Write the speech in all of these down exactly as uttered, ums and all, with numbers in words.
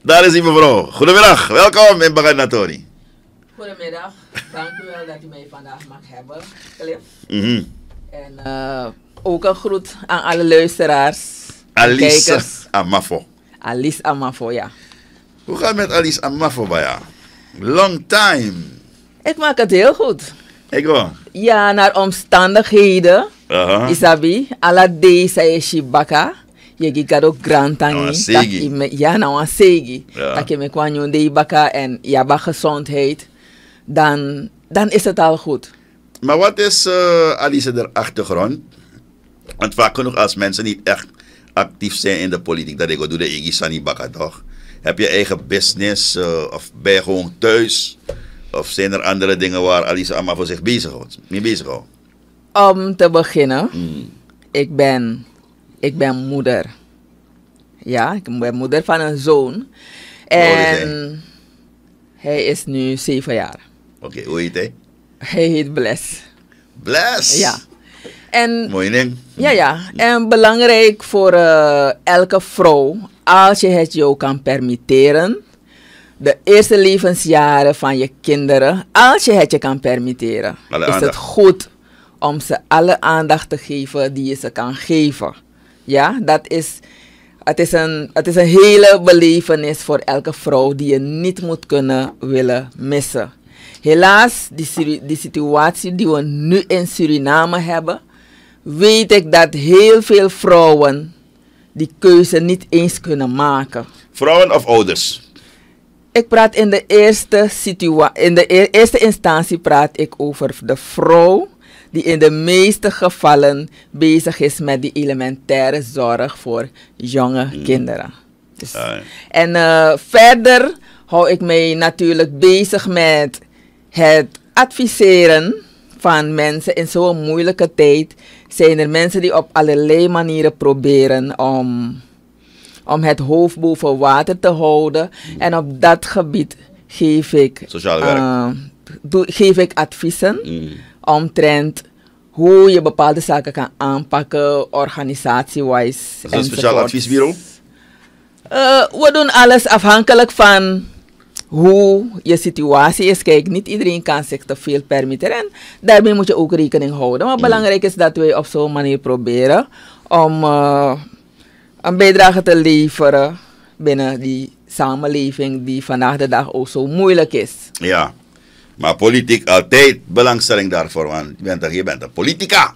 Daar is hij mevrouw. Goedemiddag, welkom in Baganatori. Goedemiddag, dank u wel dat u mij vandaag mag hebben, Cliff. Mm-hmm. En uh, ook een groet aan alle luisteraars. Alice kijkers. Amafo. Alice Amafo, ja. Hoe gaat het met Alice Amafo bij jou? Long time. Ik maak het heel goed. Ik wel. Ja, naar omstandigheden. Uh-huh. Isabi, alla deze is Shibaka. Je gaat ook grantangi. Nou, een segi. Dat ik- Ja, nou een segi. Ja. Dat je me kwam de baka en jaba gezondheid. Dan, dan is het al goed. Maar wat is uh, Alice de achtergrond? Want vaak genoeg als mensen niet echt actief zijn in de politiek, dat ik doe de Iggy Sani Baka toch? Heb je eigen business uh, of ben je gewoon thuis? Of zijn er andere dingen waar Alice Amafo zich bezighoudt? Mee bezighoudt? Om te beginnen, Mm. ik ben, ik ben moeder. Ja, ik ben moeder van een zoon. Hoe oud is hij? En hij is nu zeven jaar. Oké, okay, hoe heet hij? Hij heet Bless. Bless! Ja. En Mooi ding. ja, ja. En belangrijk voor uh, elke vrouw, als je het jou kan permitteren, de eerste levensjaren van je kinderen, als je het je kan permitteren, Alle is aandacht. het goed om ze alle aandacht te geven die je ze kan geven. Ja, dat is, het is een, het is een hele belevenis voor elke vrouw die je niet moet kunnen willen missen. Helaas, die, Suri- die situatie die we nu in Suriname hebben, weet ik dat heel veel vrouwen die keuze niet eens kunnen maken. Vrouwen of ouders? Ik praat in de eerste situa- in de e- eerste instantie praat ik over de vrouw die in de meeste gevallen bezig is met die elementaire zorg voor jonge Mm. kinderen. Dus, Ah, ja. en uh, verder hou ik mij natuurlijk bezig met het adviseren van mensen in zo'n moeilijke tijd. Zijn er mensen die op allerlei manieren proberen om, om het hoofd boven water te houden. En op dat gebied geef ik, Sociaal werk. uh, doe, geef ik adviezen Mm. omtrent hoe je bepaalde zaken kan aanpakken, organisatie-wise. Dat is een speciaal adviesbureau? Uh, we doen alles afhankelijk van hoe je situatie is. Kijk, niet iedereen kan zich te veel permitteren. En daarmee moet je ook rekening houden. Maar Mm. belangrijk is dat wij op zo'n manier proberen om uh, een bijdrage te leveren binnen die samenleving die vandaag de dag ook zo moeilijk is. Ja. Maar politiek altijd belangstelling daarvoor, want je bent, er, je bent een politica.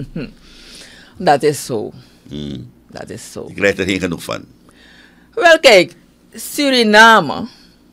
Dat is zo. Mm. Dat is zo. Je krijgt er geen genoeg van. Wel kijk, Suriname.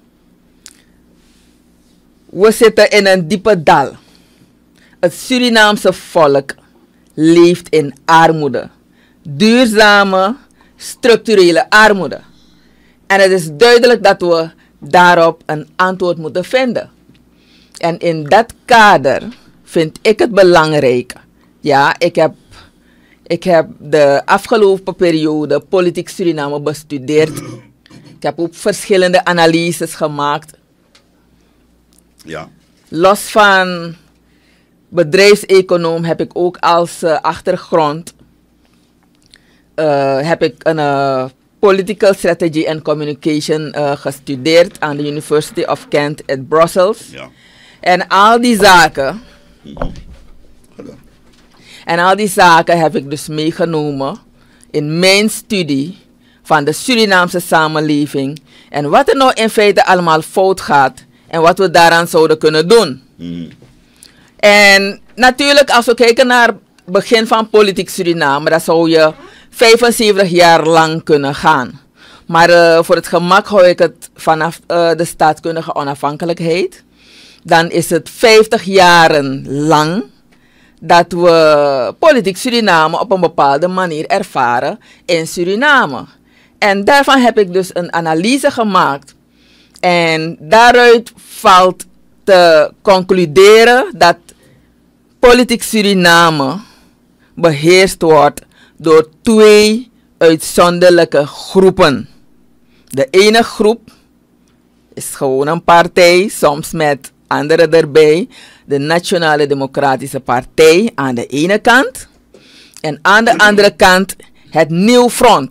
We zitten in een diepe dal. Het Surinaamse volk leeft in armoede. Duurzame, structurele armoede. En het is duidelijk dat we daarop een antwoord moeten vinden. En in dat kader vind ik het belangrijk. Ja, ik heb, ik heb de afgelopen periode politiek Suriname bestudeerd. Ik heb ook verschillende analyses gemaakt. Ja. Los van bedrijfseconoom heb ik ook als uh, achtergrond uh, heb ik een uh, political strategy and communication uh, gestudeerd aan de University of Kent in Brussels. Ja. En al die zaken, Mm-hmm. Ga door. en al die zaken heb ik dus meegenomen in mijn studie van de Surinaamse samenleving. En wat er nou in feite allemaal fout gaat en wat we daaraan zouden kunnen doen. Mm-hmm. En natuurlijk, als we kijken naar het begin van politiek Suriname, dan zou je vijfenzeventig jaar lang kunnen gaan. Maar uh, voor het gemak hou ik het vanaf uh, de staatkundige onafhankelijkheid. Dan is het vijftig jaren lang dat we politiek Suriname op een bepaalde manier ervaren in Suriname. En daarvan heb ik dus een analyse gemaakt. En daaruit valt te concluderen dat politiek Suriname beheerst wordt door twee uitzonderlijke groepen. De ene groep is gewoon een partij, soms met anderen erbij. De Nationale Democratische Partij aan de ene kant. En aan de andere kant het Nieuw Front.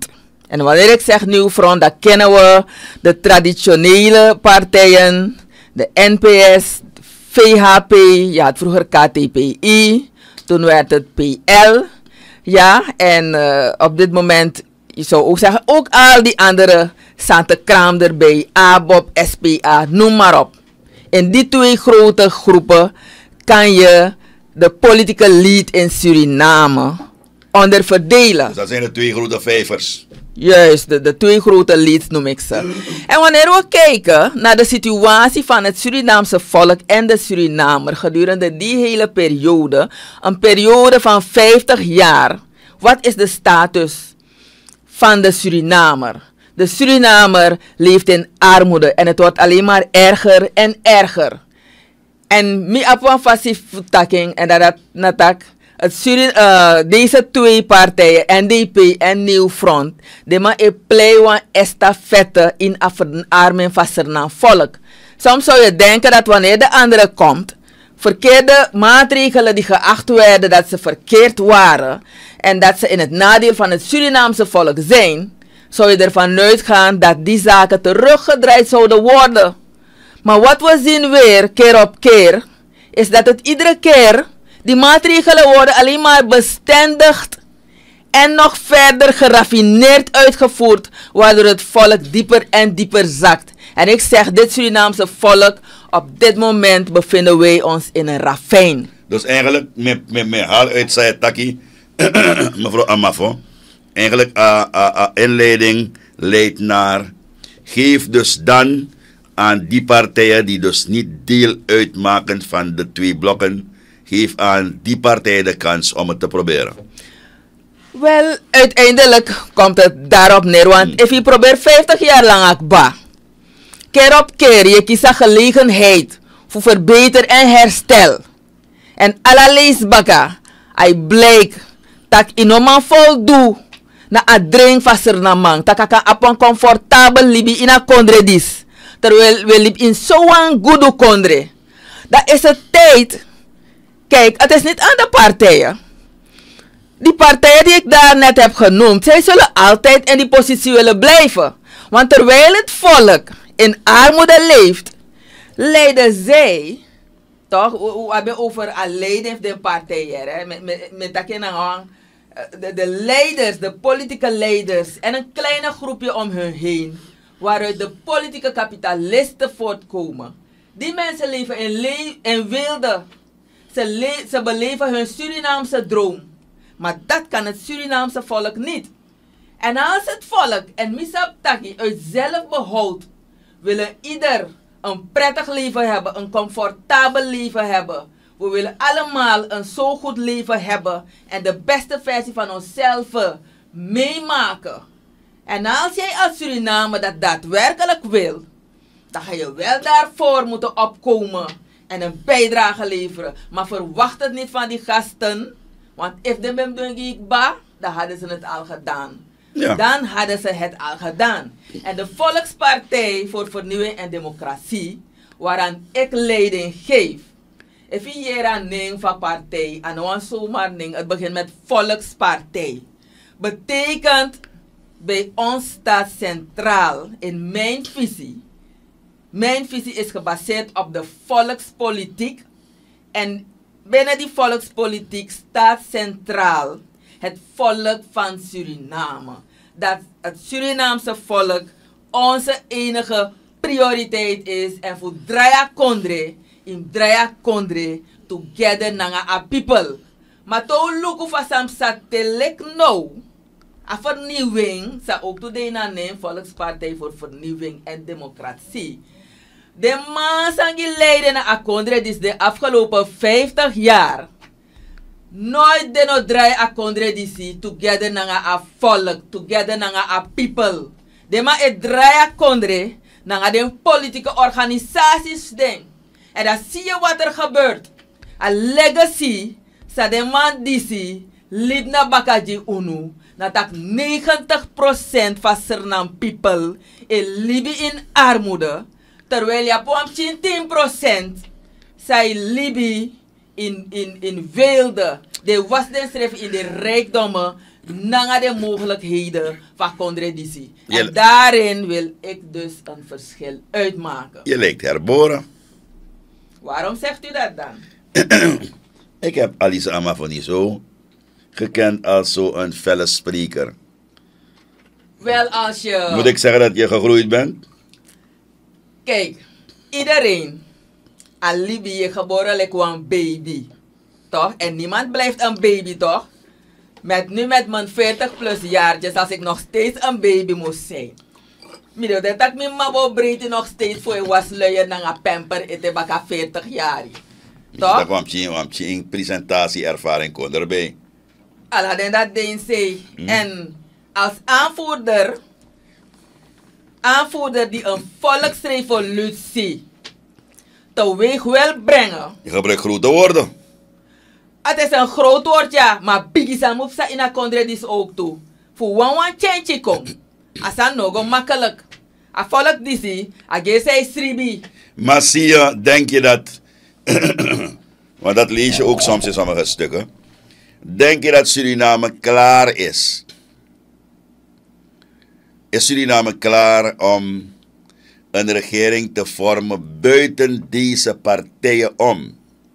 En wanneer ik zeg nieuw front, dan kennen we de traditionele partijen, de N P S, V H P, je had vroeger K T P I, toen werd het P L. Ja, en uh, op dit moment, je zou ook zeggen, ook al die andere Sante Kraam erbij, A B O P, S P A, noem maar op. In die twee grote groepen kan je de politieke lead in Suriname onderverdelen. Dus dat zijn de twee grote vijvers. Juist, de, de twee grote leads noem ik ze. En wanneer we kijken naar de situatie van het Surinaamse volk en de Surinamer gedurende die hele periode, een periode van vijftig jaar, wat is de status van de Surinamer? De Surinamer leeft in armoede en het wordt alleen maar erger en erger. En mi apwan fasif taking en dat natak. Het Surin, uh, deze twee partijen, N D P en Nieuw Front, die maar een play estafette in afverarming van Suriname volk. Soms zou je denken dat wanneer de andere komt, verkeerde maatregelen die geacht werden dat ze verkeerd waren en dat ze in het nadeel van het Surinaamse volk zijn, zou je ervan uitgaan dat die zaken teruggedraaid zouden worden. Maar wat we zien weer, keer op keer, is dat het iedere keer, die maatregelen worden alleen maar bestendigd en nog verder geraffineerd uitgevoerd, waardoor het volk dieper en dieper zakt. En ik zeg, dit Surinaamse volk, op dit moment bevinden wij ons in een ravijn. Dus eigenlijk, met, met, met haal uit zijn takkie, mevrouw Amafo, eigenlijk uh, uh, uh, inleiding leidt naar, geef dus dan aan die partijen die dus niet deel uitmaken van de twee blokken, geef aan die partijen de kans om het te proberen. Wel, uiteindelijk komt het daarop neer, want hmm. als je probeert vijftig jaar lang akba, keer op keer, je kiest een gelegenheid voor verbeter en herstel. En alle leesbakken, hij blijkt dat je nog voldoet na het drink van Suriname, dat je op een comfortabel libi in een kondredis, terwijl we liep in zo'n goede kondre. Dat is het tijd. Kijk, het is niet aan de partijen. Die partijen die ik daar net heb genoemd, zij zullen altijd in die positie willen blijven. Want terwijl het volk in armoede leeft, leiden zij, toch, we hebben over een leiding de partijen, met, met, met dat de, de leiders, de politieke leiders en een kleine groepje om hun heen, waaruit de politieke kapitalisten voortkomen. Die mensen leven in, le in wilde. Ze, le ze beleven hun Surinaamse droom. Maar dat kan het Surinaamse volk niet. En als het volk en Misaptaki uit zelfbehoud willen ieder een prettig leven hebben, een comfortabel leven hebben. We willen allemaal een zo goed leven hebben en de beste versie van onszelf meemaken. En als jij als Surinamer dat daadwerkelijk wil, dan ga je wel daarvoor moeten opkomen en een bijdrage leveren. Maar verwacht het niet van die gasten. Want if de bem doen ik ba, dan hadden ze het al gedaan. Ja. Dan hadden ze het al gedaan. En de Volkspartij voor Vernieuwing en Democratie, waaraan ik leiding geef. If je hier aan neemt van partij, en dan zomaar neemt, het begint met Volkspartij. Betekent bij ons staat centraal in mijn visie. Mijn visie is gebaseerd op de volkspolitiek. En binnen die volkspolitiek staat centraal het volk van Suriname. Dat het Surinaamse volk onze enige prioriteit is. En voor Draya Kondre, in Draya Kondre, together nanga a people. Maar to luku van sam satelek nou. A vernieuwing, sa ook today na neem Volkspartij voor Vernieuwing en Democratie. De mensen die leiden naar Akondre, dus de afgelopen vijftig jaar, nooit de no draai Akondre disi, together naar a volk, together naar a people. De ma e draai Akondre, naar de politieke organisaties ding. En dan zie je wat er gebeurt. A legacy, sa de man disi, liep na bakaji unu, natak negentig procent van Suriname people, e libi in armoede. Terwijl je op tien procent zij libi in, in, in weelde. De was den schreef in de rijkdommen Nanga de mogelijkheden van contradictie. En Je- daarin wil ik dus een verschil uitmaken. Je lijkt herboren. Waarom zegt u dat dan? Ik heb Alice Amafoniso gekend als zo'n felle spreker. Wel, als je... Moet ik zeggen dat je gegroeid bent? Kijk, iedereen alibi je geboren lijkt wel een baby. Toch? En niemand blijft een baby, toch? Met, nu met mijn veertig plus jaartjes, als ik nog steeds een baby moest zijn. Mido, dat ik mijn mama breedte nog steeds voor je was luien naar een pamper eten baka veertig jaar. Dat Toch? kwam je kwam je in presentatieervaring kon erbij. Alla den dat ding zei. Hmm. En als aanvoerder, aanvoerder die een volksrevolutie teweeg wil brengen. Je gebruikt grote woorden. Het is een groot woord, ja, maar biggie sam op sa in a contradis ook toe. Voor one one change kom. Asa nogo makkelijk. A volk disi, a ge say sribi. Maar zie je, denk je dat... want dat lees je ook soms in sommige stukken. Denk je dat Suriname klaar is? Is Suriname klaar om een regering te vormen buiten deze partijen om?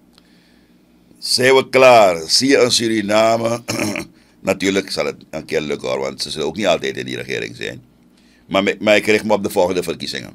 Zijn we klaar? Zie je een Suriname... Natuurlijk zal het een keer lukken hoor, want ze zullen ook niet altijd in die regering zijn. Maar, me- maar ik richt me op de volgende verkiezingen.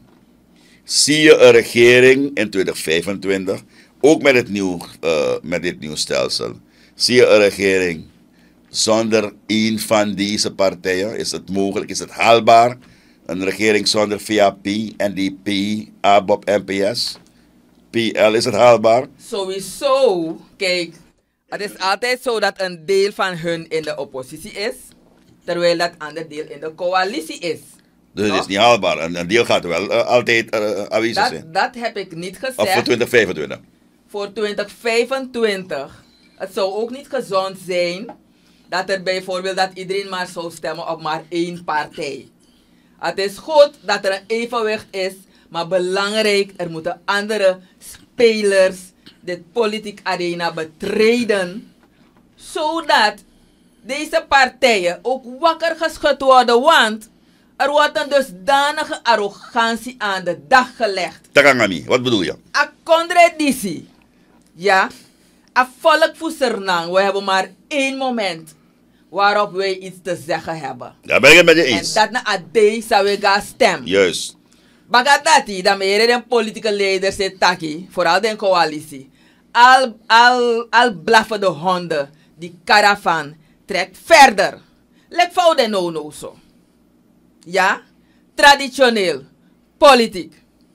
Zie je een regering in twintig vijfentwintig, ook met, het nieuw, uh, met dit nieuw stelsel, zie je een regering zonder een van deze partijen? Is het mogelijk, is het haalbaar? Een regering zonder V A P, N D P, A B O P, N P S, P L, is het haalbaar? Sowieso, kijk, het is altijd zo dat een deel van hun in de oppositie is, terwijl dat ander deel in de coalitie is. Dus het Toch? is niet haalbaar. Een, een deel gaat wel uh, altijd uh, aanwezig zijn. Dat, dat heb ik niet gezegd. Of voor twintig vijfentwintig. Voor twintig vijfentwintig. Het zou ook niet gezond zijn dat er bijvoorbeeld dat iedereen maar zou stemmen op maar één partij. Het is goed dat er een evenwicht is, maar belangrijk, er moeten andere spelers dit politiek arena betreden, zodat deze partijen ook wakker geschud worden, want er wordt een dusdanige arrogantie aan de dag gelegd. Takangami, wat bedoel je? A contradictie. Ja. A volk voor Suriname. We hebben maar één moment waarop wij iets te zeggen hebben. Daar ben ik het met je En eens. dat na a day zou we gaan stemmen. Juist. Bagatati, dan meer de politieke leiders in Taki, vooral de coalitie. Al, al, al blaffen de honden. Die caravan trekt verder. Lek fout de no no zo. Ja, traditioneel, politiek.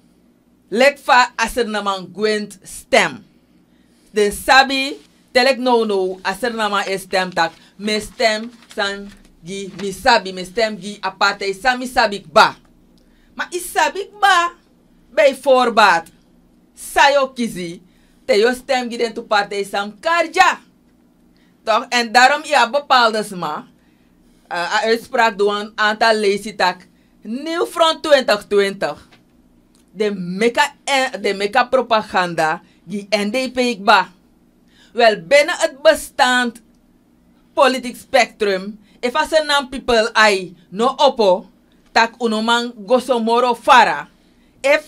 Lek fa aser naman gwent stem. De sabi, telek no no, aser naman e stem tak. Me stem san gi mi sabi, me stem gi aparte sami sabik ba. Maar is sabik ba, bij voorbaat. Sayo kizi, te yo stem gi den to partij sam karja. Toch? En daarom ja bepaalde sma. Uh, uitspraak door een aantal leesitak. Nieuw Front twintig twintig. De meka, de meka propaganda die N D P ik ba. Wel binnen het bestaand politiek spectrum. If as a nam people ai no oppo. Tak unomang gosomoro fara. If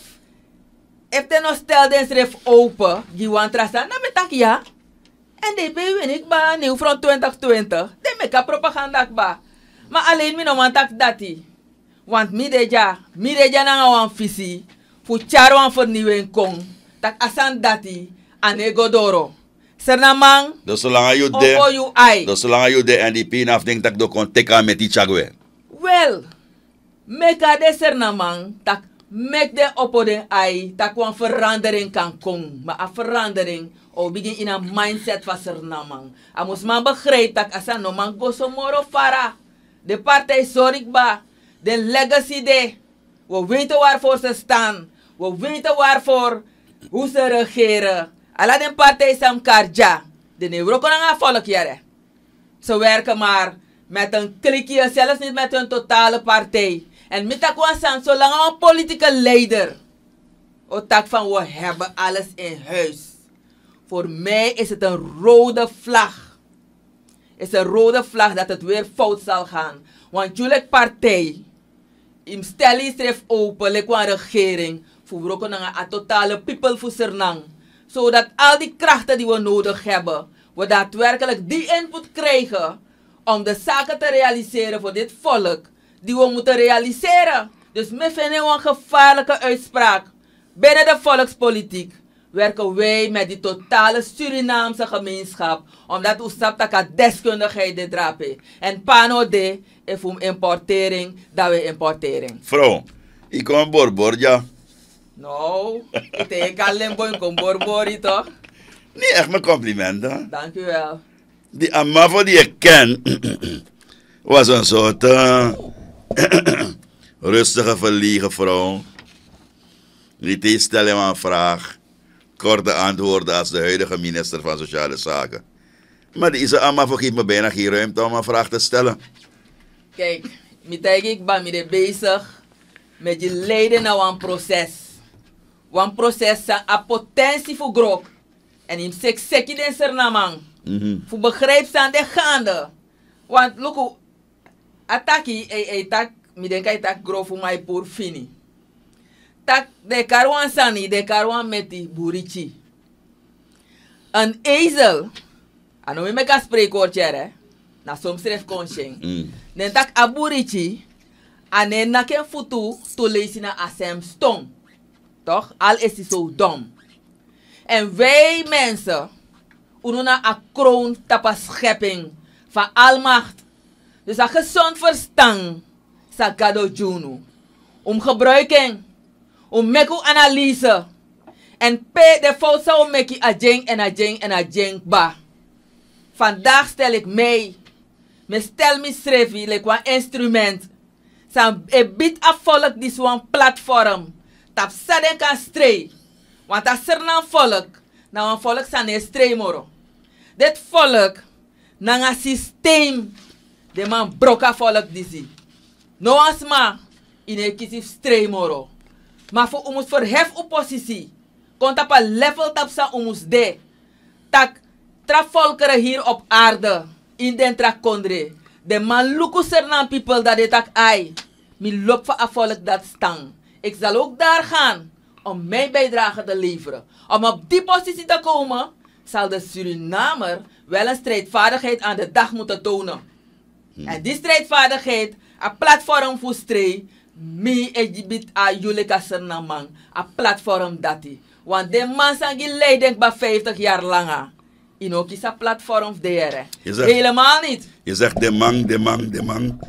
if de no stel den schrift open. Die want trasan. Dan metak ja. N D P win ik ba. Nieuw Front twintig twintig. De meka propaganda ik ba. Maar alleen mi no man tak dati. Want mi deja, mi deja na wan fisi. Fu charo wan vernieuwing kong. Tak asan dati. Ane godoro. Sernamang. Dus zolang je Opo de... you ai. Dus zolang je de N D P nafding tak do kon teka met die chagwe. Well. Meka de sernamang. Tak mek de opo de ai. Tak wan verandering kan kong. Maar a verandering. O begin in een mindset van sernamang. A mus man begrijp tak asan no man go somoro fara. De partij Zorikba, de legacy de. We weten waarvoor ze staan. We weten waarvoor, hoe ze regeren. Alla de partij Sam Karja. De Neurokon aan volk jaren. Ze werken maar met een klikje, zelfs niet met hun totale partij. En met dat kwasan, zolang een politieke leider. Otak van we hebben alles in huis. Voor mij is het een rode vlag. is een rode vlag dat het weer fout zal gaan. Want jullie partij, im stellen schrijft open, like een regering, voor ook een totale people voor Suriname. Zodat al die krachten die we nodig hebben, we daadwerkelijk die input krijgen om de zaken te realiseren voor dit volk, die we moeten realiseren. Dus me vinden we een gevaarlijke uitspraak. Binnen de volkspolitiek werken wij met die totale Surinaamse gemeenschap, omdat we snapt dat deskundigheid dit drapen. En pano de is om importering, dat we importering. Vrouw, ik kom borbor, ja. Nou, ik kan alleen boven kom borbor, toch? Nee, echt mijn complimenten. Dank u wel. Die Amavo die ik ken, was een soort uh, rustige, verlegen vrouw. Niet eens stellen aan een vraag. Korte antwoorden als de huidige minister van Sociale Zaken. Maar deze Amavo geeft me bijna geen ruimte om een vraag te stellen. Kijk, ik ben me bezig met je leiden naar een proces. Een proces is een potentie voor groep. En in sek seki den Suriname. Mm-hmm. Voor begrijp zijn de gaande. Want look, ataki, e tak, mi denk ik tak grof voor mij voor fini. Tak de karwan sani, de karwan meti burichi. Een ezel, ano mi meka spreekwoordje hè, na soms schrijf konsheng. Mm. Den tak aburichi, ane na ken futu to lezen na asem stong. Toch? Al is hij zo dom. En wij mensen, ununa a kroon tapa schepping van almacht. Dus een gezond verstand, sa gado junu. Om gebruiking, om meku analyse. En p de fout zou meki a jeng en a jeng en a jeng ba. Vandaag stel ik mij, me stel me schrevi, like een instrument. Sa e bit a volk die zo'n platform. Tap saden kan stray. Want als er een volk, nou een volk zijn een stray moro. Dit volk, na een systeem, de man broka volk disi. No asma, in een kies stray moro. Maar voor ons verhef oppositie, komt op een level tap sa ons de. Tak, tra volkeren hier op aarde, in den tra kondre. De man luku sernan people dat de tak ai. Mi lop van een volk dat stang. Ik zal ook daar gaan om mijn bijdrage te leveren. Om op die positie te komen, zal de Surinamer wel een strijdvaardigheid aan de dag moeten tonen. Hmm. En die strijdvaardigheid, een platform voor strijd, mi ejibit a julika Surinamang, een platform dati. Want de man zijn geleid denk bij vijftig jaar langer. In ook is een platform daar. Helemaal niet. Je zegt de man, de man, de man.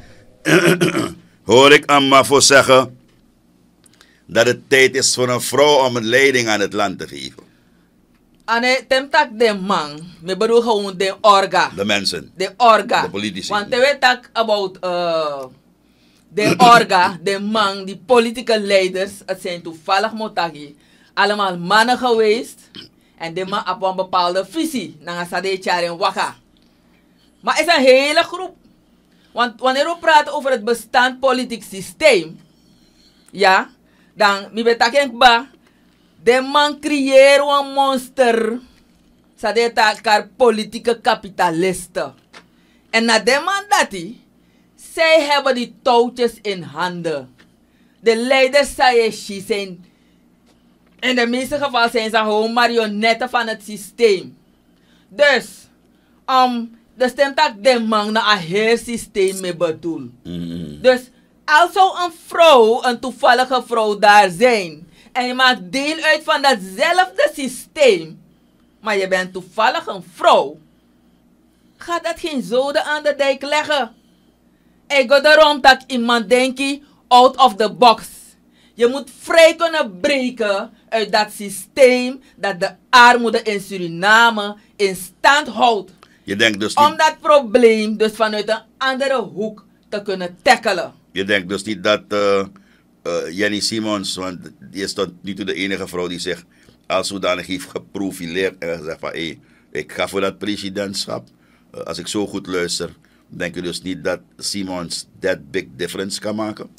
Hoor ik Amavo zeggen dat het tijd is voor een vrouw om een leiding aan het land te geven. Ane, temtak de man, me bedoel gewoon de orga. De mensen. De orga. De politici. Want we tak about uh, de orga, de man, die politieke leiders, het zijn toevallig motagi, allemaal mannen geweest. En de man op een bepaalde visie, na sade charen waka. Maar het is een hele groep. Want wanneer we praten over het bestaand politiek systeem, ja, dan mi betaken ba de man creëren een monster. Sade takar politieke kapitalisten. En na de man dati, zij hebben die touwtjes in handen. De leiders zijn, in de meeste gevallen zijn ze gewoon marionetten van het systeem. Dus, um, de stemtak de man na een heel systeem mee bedoel. Mm-hmm. Dus, als zou een vrouw, een toevallige vrouw daar zijn, en je maakt deel uit van datzelfde systeem, maar je bent toevallig een vrouw, gaat dat geen zoden aan de dijk leggen. Ik ga daarom dat iemand denkt out of the box. Je moet vrij kunnen breken uit dat systeem dat de armoede in Suriname in stand houdt. Je denkt dus niet... Om dat probleem dus vanuit een andere hoek te kunnen tackelen. Je denkt dus niet dat uh, uh, Jenny Simons, want die is tot nu toe de enige vrouw die zich als zodanig heeft geprofileerd en gezegd van hé, hey, ik ga voor dat presidentschap. Uh, als ik zo goed luister, denk je dus niet dat Simons that big difference kan maken?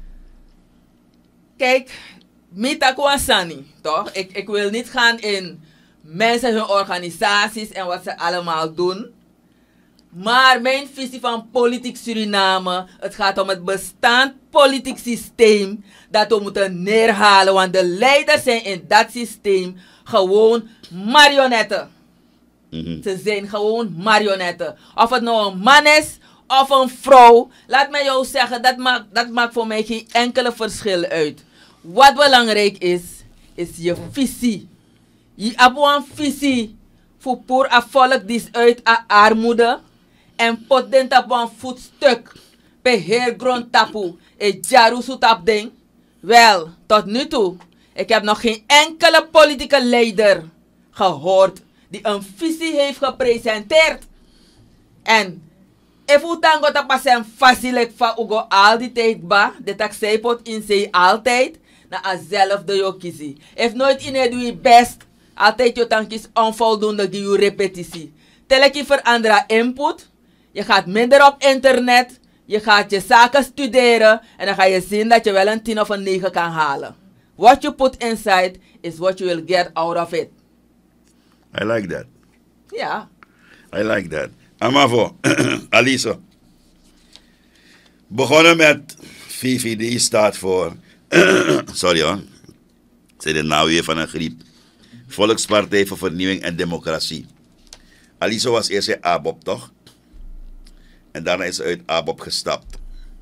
Kijk, Mita Kwansani, toch? Ik, ik wil niet gaan in mensen, hun organisaties en wat ze allemaal doen. Maar mijn visie van politiek Suriname, het gaat om het bestaand politiek systeem dat we moeten neerhalen. Want de leiders zijn in dat systeem gewoon marionetten. Mhm. Ze zijn gewoon marionetten. Of het nou een man is of een vrouw. Laat mij jou zeggen, dat maakt, dat maakt voor mij geen enkele verschil uit. Wat belangrijk is, is je visie. Je hebt een visie voor poor volk die uit a armoede. En pot den tap een voetstuk. Pe heel grond tapu. E jaru su tap ding. Wel, tot nu toe. Ik heb nog geen enkele politieke leider gehoord die een visie heeft gepresenteerd. En if u tango ta pasen facilik van ugo al die tijd ba, de taxi pot in zee altijd, na azelfde yo kiezie. If nooit in het doe best, altijd je tankjes onvoldoende die je repetitie. Telek je veranderen input, je gaat minder op internet, je gaat je zaken studeren en dan ga je zien dat je wel een tien of een negen kan halen. What you put inside is what you will get out of it. I like that. Ja. I like that. Amavo, Alisa. Begonnen met V V D staat voor, sorry hoor, zei de naam weer van een griep. Volkspartij voor Vernieuwing en Democratie. Alisa was eerst in A B O P toch? En daarna is ze uit A B O P gestapt.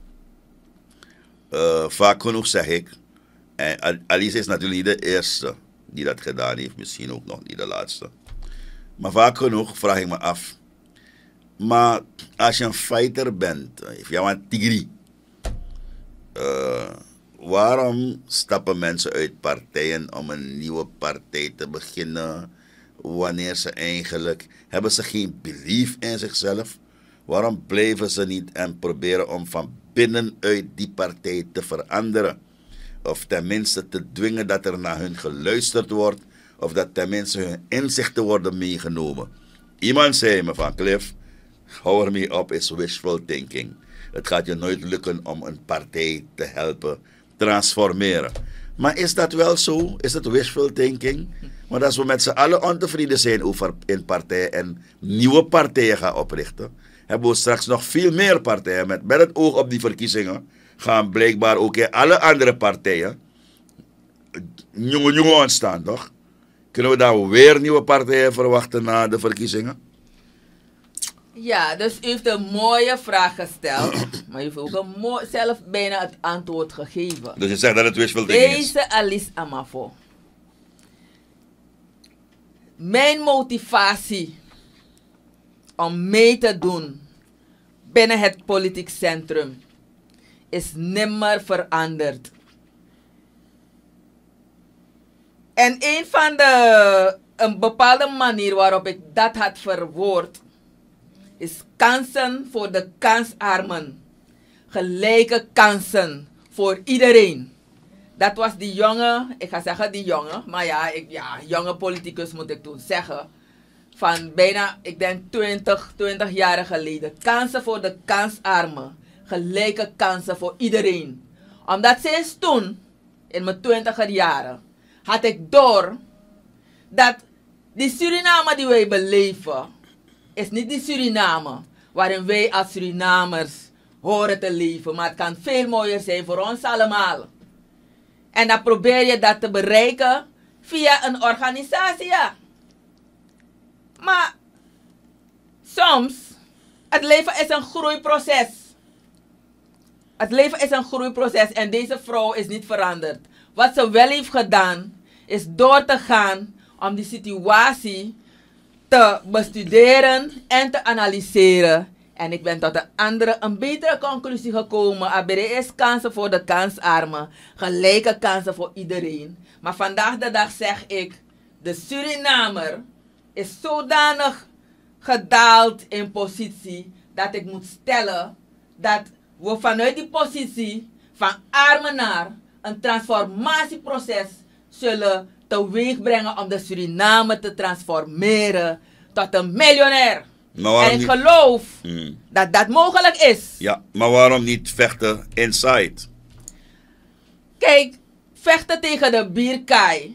Uh, vaak genoeg zeg ik, en Alisa is natuurlijk niet de eerste die dat gedaan heeft, misschien ook nog niet de laatste. Maar vaak genoeg vraag ik me af. Maar als je een fighter bent, of je een tigri, uh, waarom stappen mensen uit partijen om een nieuwe partij te beginnen, wanneer ze eigenlijk, hebben ze geen belief in zichzelf? Waarom blijven ze niet en proberen om van binnenuit die partij te veranderen? Of tenminste te dwingen dat er naar hun geluisterd wordt, of dat tenminste hun inzichten worden meegenomen. Iemand zei me van, Cliff, hou ermee op, is wishful thinking. Het gaat je nooit lukken om een partij te helpen transformeren. Maar is dat wel zo? Is het wishful thinking? Want als we met z'n allen ontevreden zijn over een partij en nieuwe partijen gaan oprichten, hebben we straks nog veel meer partijen. Met, met het oog op die verkiezingen gaan blijkbaar ook in alle andere partijen jonge jongen ontstaan, toch? Kunnen we dan weer nieuwe partijen verwachten na de verkiezingen? Ja, dus u heeft een mooie vraag gesteld, maar u heeft ook een mooi, zelf bijna het antwoord gegeven. Dus je zegt dat het wishful thinking is? Deze Alice Amafo. Mijn motivatie om mee te doen binnen het politiek centrum is nimmer veranderd. En een van de, een bepaalde manier waarop ik dat had verwoord, is kansen voor de kansarmen. Gelijke kansen voor iedereen. Dat was die jonge, ik ga zeggen die jonge, maar ja, ik, ja jonge politicus moet ik toen zeggen. Van bijna, ik denk twintig, twintig jaar geleden. Kansen voor de kansarmen. Gelijke kansen voor iedereen. Omdat sinds toen, in mijn twintiger jaren, had ik door dat die Suriname die wij beleven, is niet die Suriname waarin wij als Surinamers horen te leven. Maar het kan veel mooier zijn voor ons allemaal. En dan probeer je dat te bereiken via een organisatie. Ja. Maar soms, het leven is een groeiproces. Het leven is een groeiproces en deze vrouw is niet veranderd. Wat ze wel heeft gedaan, is door te gaan om die situatie te bestuderen en te analyseren. En ik ben tot een andere, een betere conclusie gekomen. Er is kansen voor de kansarmen. Gelijke kansen voor iedereen. Maar vandaag de dag zeg ik, de Surinamer is zodanig gedaald in positie dat ik moet stellen dat we vanuit die positie van armen naar een transformatieproces zullen teweeg brengen om de Suriname te transformeren tot een miljonair. En ik niet... geloof hmm. dat dat mogelijk is. Ja, maar waarom niet vechten inside? Kijk, vechten tegen de bierkaai.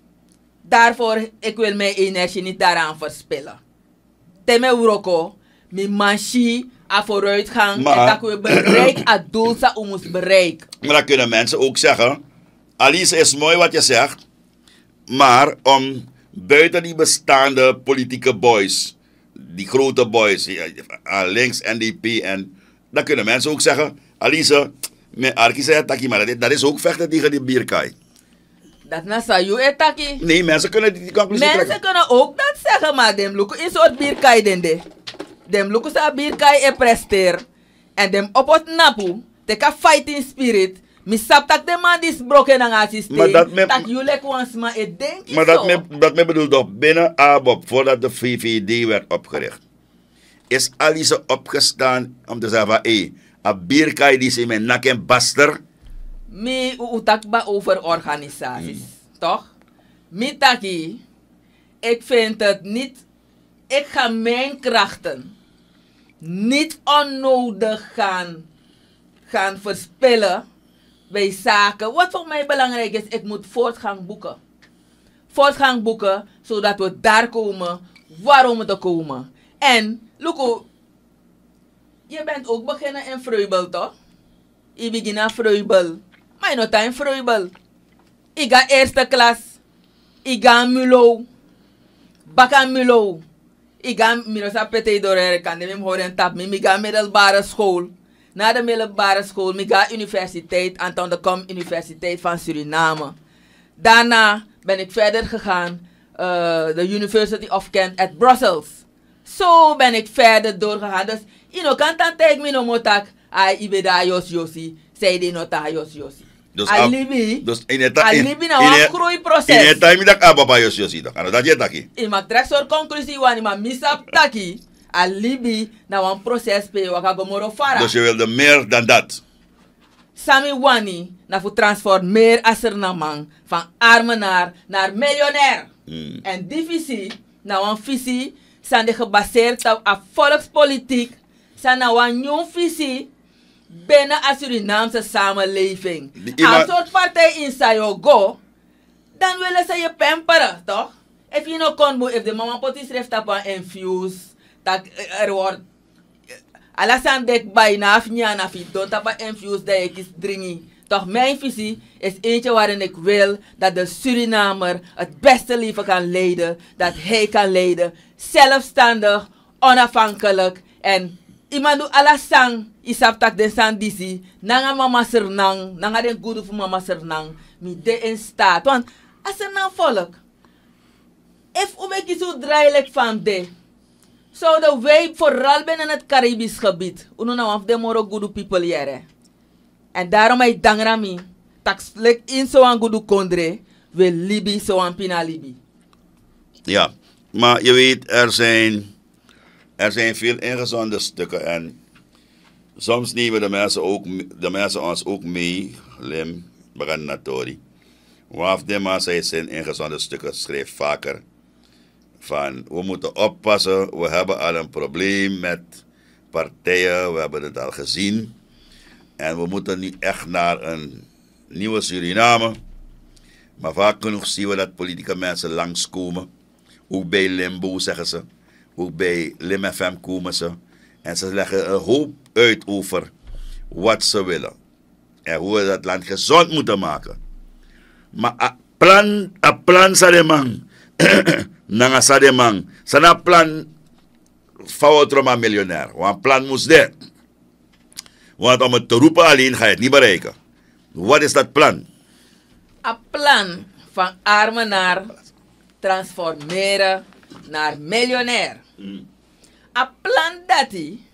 Daarvoor, ik wil mijn energie niet daaraan verspillen. Teme uroko, Mi manchi a vooruitgang. Maar- En dat we bereik het doel dat we moest bereiken. Maar dan kunnen mensen ook zeggen, Alice, is mooi wat je zegt, maar om buiten die bestaande politieke boys, die grote boys, ja, ah, links, N D P, en dan kunnen mensen ook zeggen, Alice, mijn Arki zei het, maar dat, dat is ook vechten tegen die bierkaai. Dat na sa you etaki. Nee, mensen kunnen die, die conclusie Mensen trekken. kunnen ook dat zeggen, maar dem luku in soort bierkai dende. Dem luku sa bierkai e presteer. En dem op het napu, teka fighting spirit. Mi sap tak de man dis broken ang a systeem. Maar dat me- tak you lek wans ma e denk Maar dat me, dat me bedoelt toch, binnen A B O P, voordat de V V D werd opgericht, is Alice opgestaan om te zeggen van, hé, een bierkaai die ze met nak en baster. Mi utak ba over organisaties, toch? Mi taki, ik vind het niet, ik ga mijn krachten niet onnodig gaan, gaan verspillen bij zaken. Wat voor mij belangrijk is, ik moet voortgang boeken. Voortgang boeken, zodat we daar komen waar we moeten komen. En, Luko, je bent ook beginnen in Vreubel, toch? Je begint aan Vreubel. Maar je nog in Vreubel. Ik ga eerste klas. Ik ga Mulo. Baka Mulo. Ik ga Mirosa Pete Dorere. Kan je hem horen tap me. Ik ga middelbare school. Na de middelbare school. Ik ga universiteit. Anton de Kom Universiteit van Suriname. Daarna ben ik verder gegaan. Uh, de University of Kent at Brussels. Zo ben ik verder doorgegaan. Dus je know, kan dan tegen me no motak. Ai ibeda yos yosi. Zij die nota yos yosi. Dus Alibi. Dus in het Alibi na een groeiproces. In het time dat ababa jos josi toch. Dat je taki. Ik maak direct soort conclusie wanneer maar misap taki. Alibi na een proces pe waka gomoro fara. Dus je wilde meer dan dat. Sami wani na voor transformeer asernamang van armenaar naar miljonair. Hmm. En die visie, na een visie, zijn de gebaseerd op volkspolitiek, zijn na een nieuwe visie binnen de Surinaamse samenleving. Die ima- Als soort partij in Sayogo, dan willen ze je pamperen, toch? If je no kon, if de mama potis schrijft op een infuse, dat er wordt alasan dek bij na afnya na fi don't tapa infuse dat ik is dringi. Toch mijn visie is eentje waarin ik wil dat de Surinamer het beste leven kan leiden, dat hij kan leiden, zelfstandig, onafhankelijk en iemand alasang isap tak den san disi, nanga mama sernang, nanga den gudu voor mama sernang, mi de in staat. Want als er nou volk, if ubeki zo draailijk van de, zouden wij vooral binnen het Caribisch gebied, uno nou af de moro gudu people jere. En daarom hij dangrami, tak slek in zo'n gudu kondre, we libi zo'n pina libi. Ja, maar je weet, er zijn, er zijn veel ingezonde stukken en soms nemen de mensen, ook, de mensen ons ook mee, Lim, Baganatori. Waf de maar zij zijn ingezonde stukken schreef vaker van we moeten oppassen, we hebben al een probleem met partijen, we hebben het al gezien en we moeten nu echt naar een nieuwe Suriname. Maar vaak genoeg zien we dat politieke mensen langskomen. Ook bij Limbo zeggen ze. Ook bij Lim F M komen ze. En ze leggen een hoop uit over wat ze willen. En hoe we dat land gezond moeten maken. Maar a plan, a plan sa de man. Nanga sa de man. Sana plan foutroma miljonair. Want plan moest de. Want om het te roepen alleen ga je het niet bereiken. Wat is dat plan? Een plan van armen naar transformeren naar miljonair. Mm. Een plan dat hij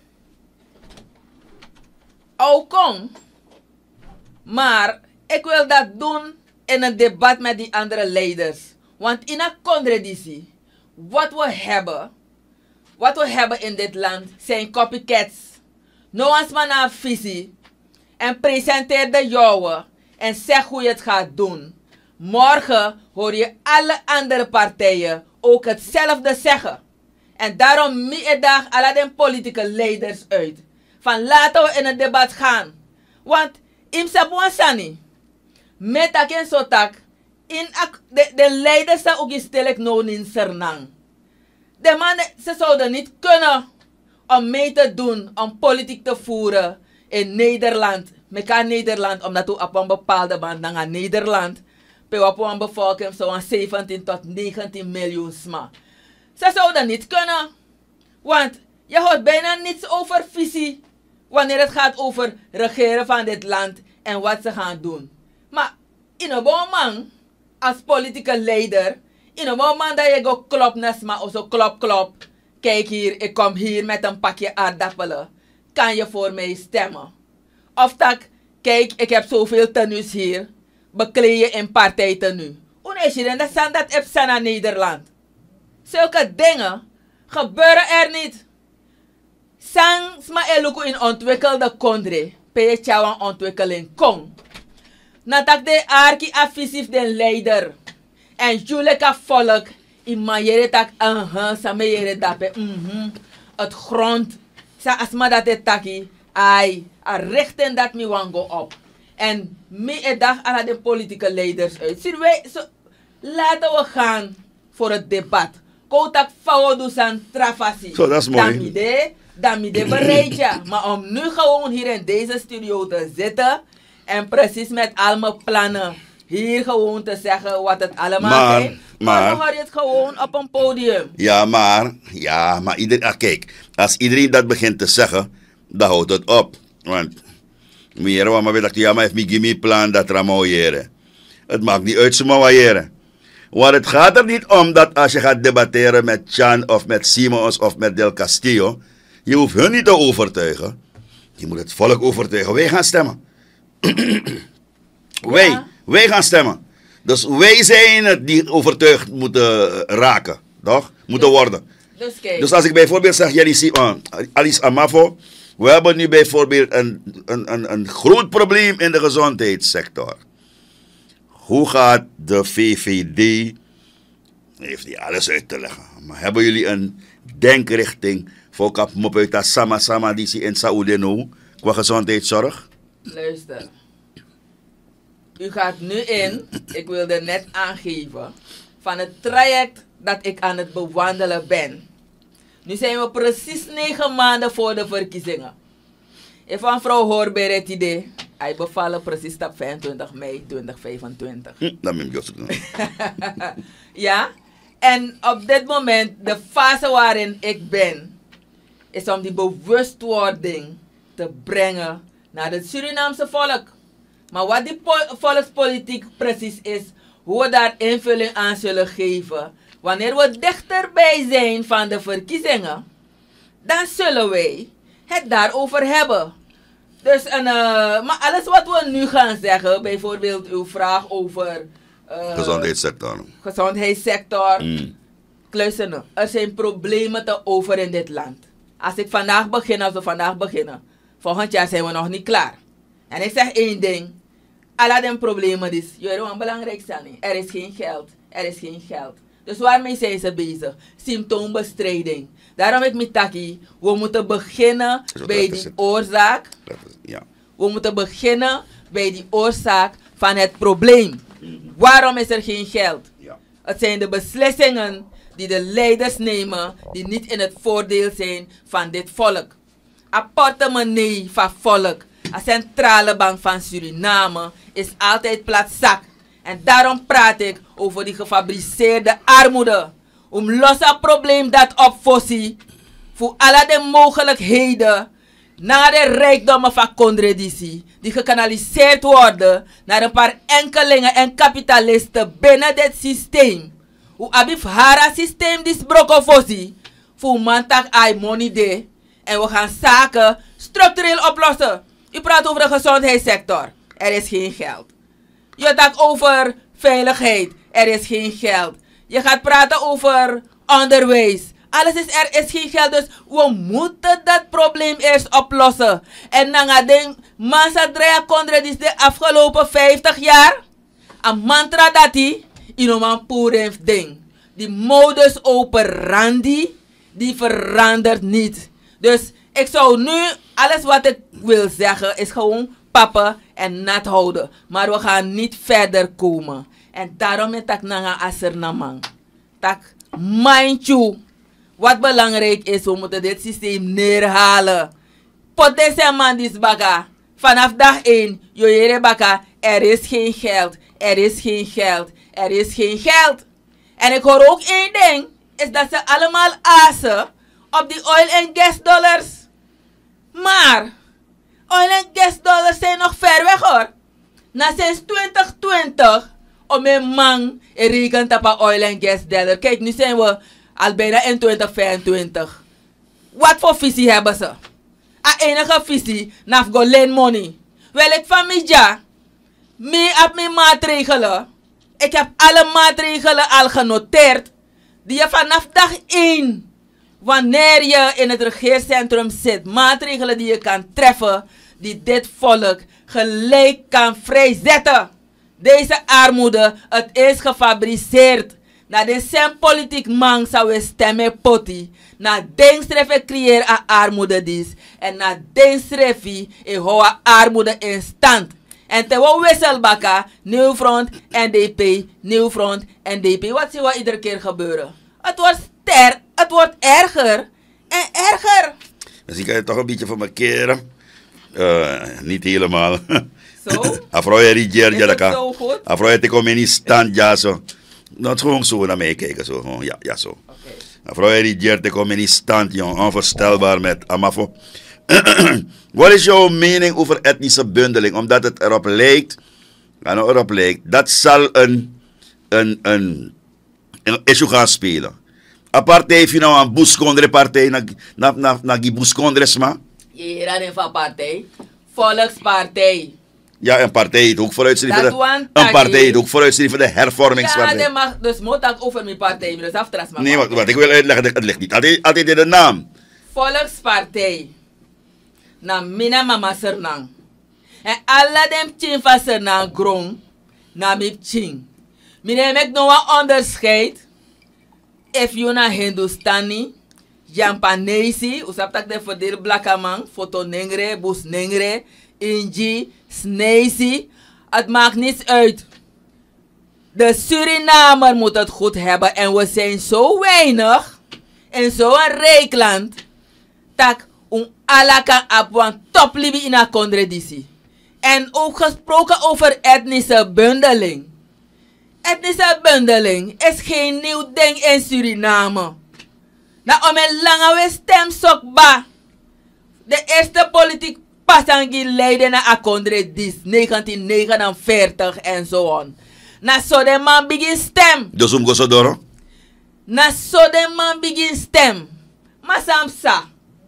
ook kom, maar ik wil dat doen in een debat met die andere leiders. Want in een contradictie, wat we hebben, wat we hebben in dit land zijn copycats. No one's man een visie en presenteer de jouwe en zeg hoe je het gaat doen. Morgen hoor je alle andere partijen ook hetzelfde zeggen. En daarom mi ik dag alle de politieke leiders uit. Van laten we in het debat gaan. Want im sabuansani. Met aken sotak. In ak, de, de leiders zijn ook stelk no in Sernang. De mannen, ze zouden niet kunnen om mee te doen, om politiek te voeren in Nederland. Meka Nederland, omdat we op een bepaalde band naar Nederland. Pe op een bevolking zo'n zeventien tot negentien miljoen sma. Ze zouden niet kunnen. Want je hoort bijna niets over visie. Wanneer het gaat over regeren van dit land en wat ze gaan doen. Maar in een man, als politieke leider, in een moment dat je go klop nasma of zo klop klop. Kijk hier, ik kom hier met een pakje aardappelen. Kan je voor mij stemmen? Of tak, kijk, ik heb zoveel tenues hier. Bekleed je in partijtenu. Hoe is je dan? Dat zijn dat even naar Nederland. Zulke dingen gebeuren er niet. Sang sma eluku in ontwikkelde kondre. Pe chawan ontwikkeling kom. Natak de arki afisief den leider. En juleka volk. In mayere tak aha sa meyere dape. Mhm. Het grond. Sa asma dat het taki. Ai. A rechten dat mi wango op. En mi e dag ala de politieke leiders uit. Zien wij, so, laten we gaan voor het debat. Koutak fawodu san trafasi. Zo, dat is mooi. Damide, damide bereid ja. Maar om nu gewoon hier in deze studio te zitten. En precies met al mijn plannen. Hier gewoon te zeggen wat het allemaal is. Maar, maar dan hoor je het gewoon op een podium. Ja, maar, ja, maar iedereen, ah, kijk. Als iedereen dat begint te zeggen, dan houdt het op. Want, meer wat maar dacht, ja, maar heeft me een plan dat ramoyeren. Het maakt niet uit, ze maar want het gaat er niet om dat als je gaat debatteren met Chan of met Simons of met Del Castillo, je hoeft hun niet te overtuigen. Je moet het volk overtuigen. Wij gaan stemmen. wij, ja. wij gaan stemmen. Dus wij zijn het die overtuigd moeten raken, toch? Moeten dus, worden. Dus, kijk. Dus als ik bijvoorbeeld zeg, jullie uh, Alice Amafo, we hebben nu bijvoorbeeld een, een, een, een groot probleem in de gezondheidssector. Hoe gaat de V V D, heeft niet alles uit te leggen, maar hebben jullie een denkrichting voor kap mopuita sama sama disi in Saoedeno qua gezondheidszorg? Luister. U gaat nu in, ik wilde net aangeven, van het traject dat ik aan het bewandelen ben. Nu zijn we precies negen maanden voor de verkiezingen. En van mevrouw Hoorbeer het idee, hij bevallen precies op vijfentwintig mei tweeduizend vijfentwintig. Hm, dat moet je doen. Ja, en op dit moment, de fase waarin ik ben, is om die bewustwording te brengen naar het Surinaamse volk. Maar wat die volkspolitiek precies is, hoe we daar invulling aan zullen geven, wanneer we dichterbij zijn van de verkiezingen, dan zullen wij het daarover hebben. Dus, en, uh, maar alles wat we nu gaan zeggen, bijvoorbeeld uw vraag over uh, gezondheidssector. Gezondheidssector. Mm. Luister, er zijn problemen te over in dit land. Als ik vandaag begin, als we vandaag beginnen, volgend jaar zijn we nog niet klaar. En ik zeg één ding. Alle die problemen is, jullie wat belangrijk zijn. Er is geen geld. Er is geen geld. Dus waarmee zijn ze bezig? Symptoombestrijding. Daarom ik met Taki, we moeten beginnen bij die oorzaak. Ja. We moeten beginnen bij die oorzaak van het probleem. Waarom is er geen geld? Ja. Het zijn de beslissingen die de leiders nemen, die niet in het voordeel zijn van dit volk. Een portemonnee van volk, een centrale bank van Suriname, is altijd platzak. En daarom praat ik over die gefabriceerde armoede. Om los het probleem dat opfossie, voor alle de mogelijkheden naar de rijkdommen van Condredici, die gekanaliseerd worden naar een paar enkelingen en kapitalisten binnen dit systeem. Hoe abif hara systeem disbroko fossie, voor mantak ai money de, en we gaan zaken structureel oplossen. U praat over de gezondheidssector, er is geen geld. Je dacht over veiligheid, er is geen geld. Je gaat praten over onderwijs. Alles is, er is geen geld, dus we moeten dat probleem eerst oplossen. En dan gaan we massa draaien contra de afgelopen vijftig jaar. Een mantra dat die in een poer ding. Die modus operandi, die verandert niet. Dus ik zou nu, alles wat ik wil zeggen, is gewoon pappen en nat houden. Maar we gaan niet verder komen. En daarom is dat nanga aser namang. Tak mind you. Wat belangrijk is, we moeten dit systeem neerhalen. Potentie man dis baka. Vanaf dag één, Joyere baka, er is geen geld, er is geen geld, er is geen geld. En ik hoor ook één ding, is dat ze allemaal azen op die oil en gas dollars. Maar, oil en gas dollars zijn nog ver weg hoor. Na sinds twintig twintig, om een man rekent op een oil en gas dollar. Kijk, nu zijn we al bijna in twintig vijfentwintig. Wat voor visie hebben ze? A enige visie, naf go leen money. Wel ik van mij ja, mee op mijn maatregelen. Ik heb alle maatregelen al genoteerd. Die je vanaf dag één, wanneer je in het regeercentrum zit, maatregelen die je kan treffen, die dit volk gelijk kan vrijzetten. Deze armoede, het is gefabriceerd. Na de sem politiek man zou we stemmen poti. Na den strefe creëer a armoede dis. En na den strefe e hoa armoede in stand. En te wo wisselbaka, Nieuw Front, N D P, Nieuw Front, N D P. Wat zie we iedere keer gebeuren? Het wordt ster, het wordt erger en erger. Misschien kan je toch een beetje voor me keren. Uh, niet helemaal. Zo? Afro je rigier, Is ja, het dat zo goed? Afro je te komen in stand, ja, zo. Nou, het gewoon zo naar mij kijken, zo. Gewoon, ja, ja, zo. Okay. Afro je rigier te komen in stand, jong. Onvoorstelbaar met Amafo. Wat is jouw mening over etnische bundeling? Omdat het erop lijkt, en erop lijkt, dat zal een, een, een, een issue gaan spelen. A partij heeft je nou een boeskondre partij, na, na, na, na die boeskondres ma? Hier aan een partij. Volkspartij. Ja, een partij heeft ook vooruitstreven. Dat De, want een partij heeft ook vooruitstreven de hervormingspartij. Ja, dat mag, dus moet ik over mijn partij, dus aftras maar. Nee, wat, wat ik wil uitleggen, het ligt niet altijd, altijd in de naam. Volkspartij. Na mina mama Sernang. En alle dem tien van Sernang grong. Na mip tien. Mine mek no een onderscheid. If you na Hindustani. Japanese. Usap tak de verdeel blakkamang. Foto nengre, bus nengre. Inji, Snezi. Het maakt niets uit. De Surinamer moet het goed hebben. En we zijn zo weinig. In zo'n rijk land. Tak un alaka apwan toplibi in een contradictie. En ook gesproken over etnische bundeling. Etnische bundeling is geen nieuw ding in Suriname. Na om een lange stem sokba. De eerste politiek pasangi leidde naar een contradictie negentien negenenveertig en zo on. Na zo de man begin stem. Dus om go doro? Na zo de man begin stem. Maar samsa.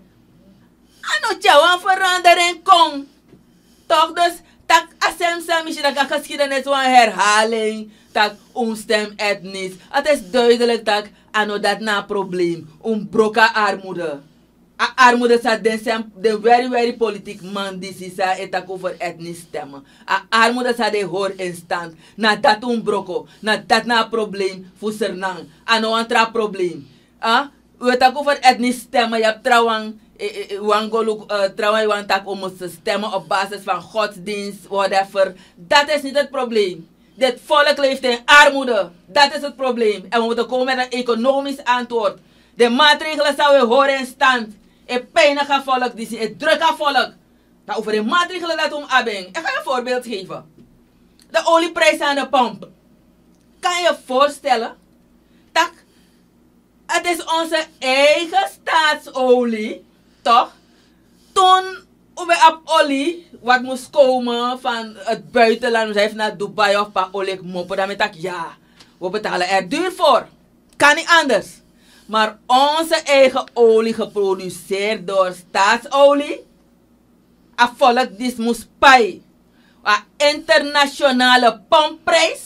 Ano tjouwan verandering kom. Toch dus, tak asem samisje, dat kan geschiedenis van herhaling. Tak onstem etnisch. Het is duidelijk dat ano dat na probleem. Um broka armoede. A armoede staat de, de very very politiek man die si sa etak over etnisch stemmen. A armoede staat de hoor in stand. Na dat um broko. Na dat na probleem voor Sernang. Ano antra probleem. Ah, we tak over etnisch stemmen. Je hebt trouwens Wangolo trouwens want tak om te stemmen op basis van godsdienst, whatever. Dat is niet het probleem. Dit volk leeft in armoede. Dat is het probleem. En we moeten komen met een economisch antwoord. De maatregelen zouden horen in stand. Het pijnige volk, die het drukke volk. Nou, over de maatregelen dat om abeng. Ik ga je een voorbeeld geven. De olieprijs aan de pomp. Kan je voorstellen? Tak, het is onze eigen staatsolie. Toch? Toen we op olie, wat moest komen van het buitenland, we even naar Dubai of pa olie moppen, dan met ik ja, we betalen er duur voor. Kan niet anders. Maar onze eigen olie geproduceerd door staatsolie, a volk dit moest pay. A internationale pompprijs.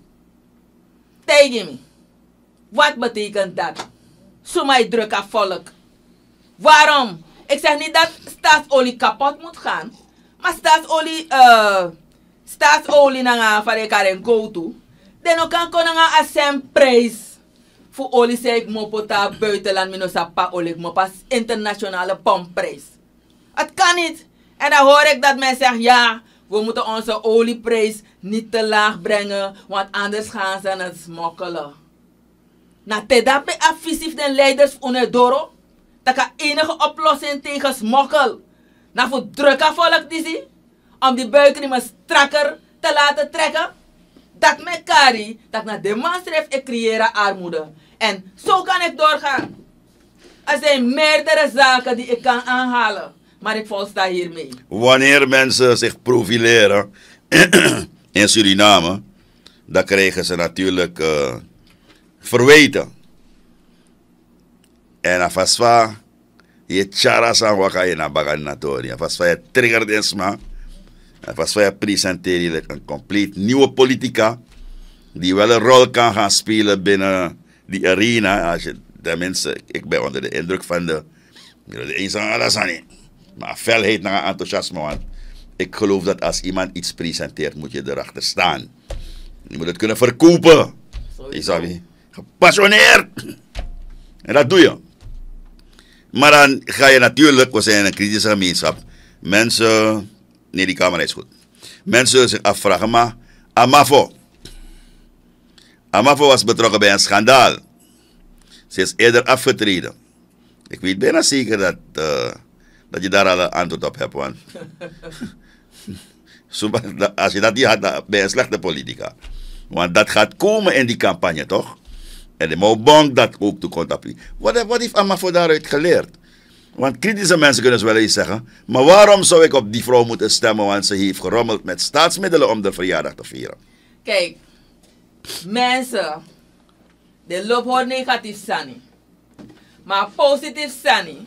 Tegen me. Wat betekent dat? Zo mij druk a volk. Waarom? Ik zeg niet dat staatsolie kapot moet gaan. Maar staatsolie, uh, staatsolie na van de karen go to. Dan ook kan konen een asem prijs voor olie zeg ik mopota buitenland minus a pa olie mopas internationale pompprijs. Het kan niet. En dan hoor ik dat men zegt ja, we moeten onze olieprijs niet te laag brengen, want anders gaan ze het smokkelen. Na tedape afisief den leiders unedoro. Taka enige oplossing tegen smokkel. Na voor drukke volk disi. Om die buikriemen strakker te laten trekken. Dat me kari. Dat na demonstratief ik creëren armoede. En zo kan ik doorgaan. Er zijn meerdere zaken die ik kan aanhalen. Maar ik volsta hiermee. Wanneer mensen zich profileren in Suriname, dan krijgen ze natuurlijk uh, verweten. En afasfa, je chara san waka je na bagan natori. Afasfa je trigger desma. Afasfa je presenteer je een compleet nieuwe politica. Die wel een rol kan gaan spelen binnen die arena. Als je, tenminste, ik ben onder de indruk van de, de eenzaam Alassani. Maar felheid naar enthousiasme, want ik geloof dat als iemand iets presenteert, moet je erachter staan. Je moet het kunnen verkopen. Je zou gepassioneerd. En dat doe je. Maar dan ga je natuurlijk, we zijn een kritische gemeenschap, mensen, nee die camera is goed, mensen zich afvragen, maar Amafo, Amafo was betrokken bij een schandaal. Ze is eerder afgetreden. Ik weet bijna zeker dat, uh, dat je daar al een antwoord op hebt, want als je dat niet had, dan ben je een slechte politica. Want dat gaat komen in die campagne, toch? En de Mobong dat ook toe komt op. Wat, wat heeft Amafo daaruit geleerd? Want kritische mensen kunnen wel eens zeggen, maar waarom zou ik op die vrouw moeten stemmen, want ze heeft gerommeld met staatsmiddelen om de verjaardag te vieren? Kijk, mensen, de loop hoort negatief sani. Maar positief sani,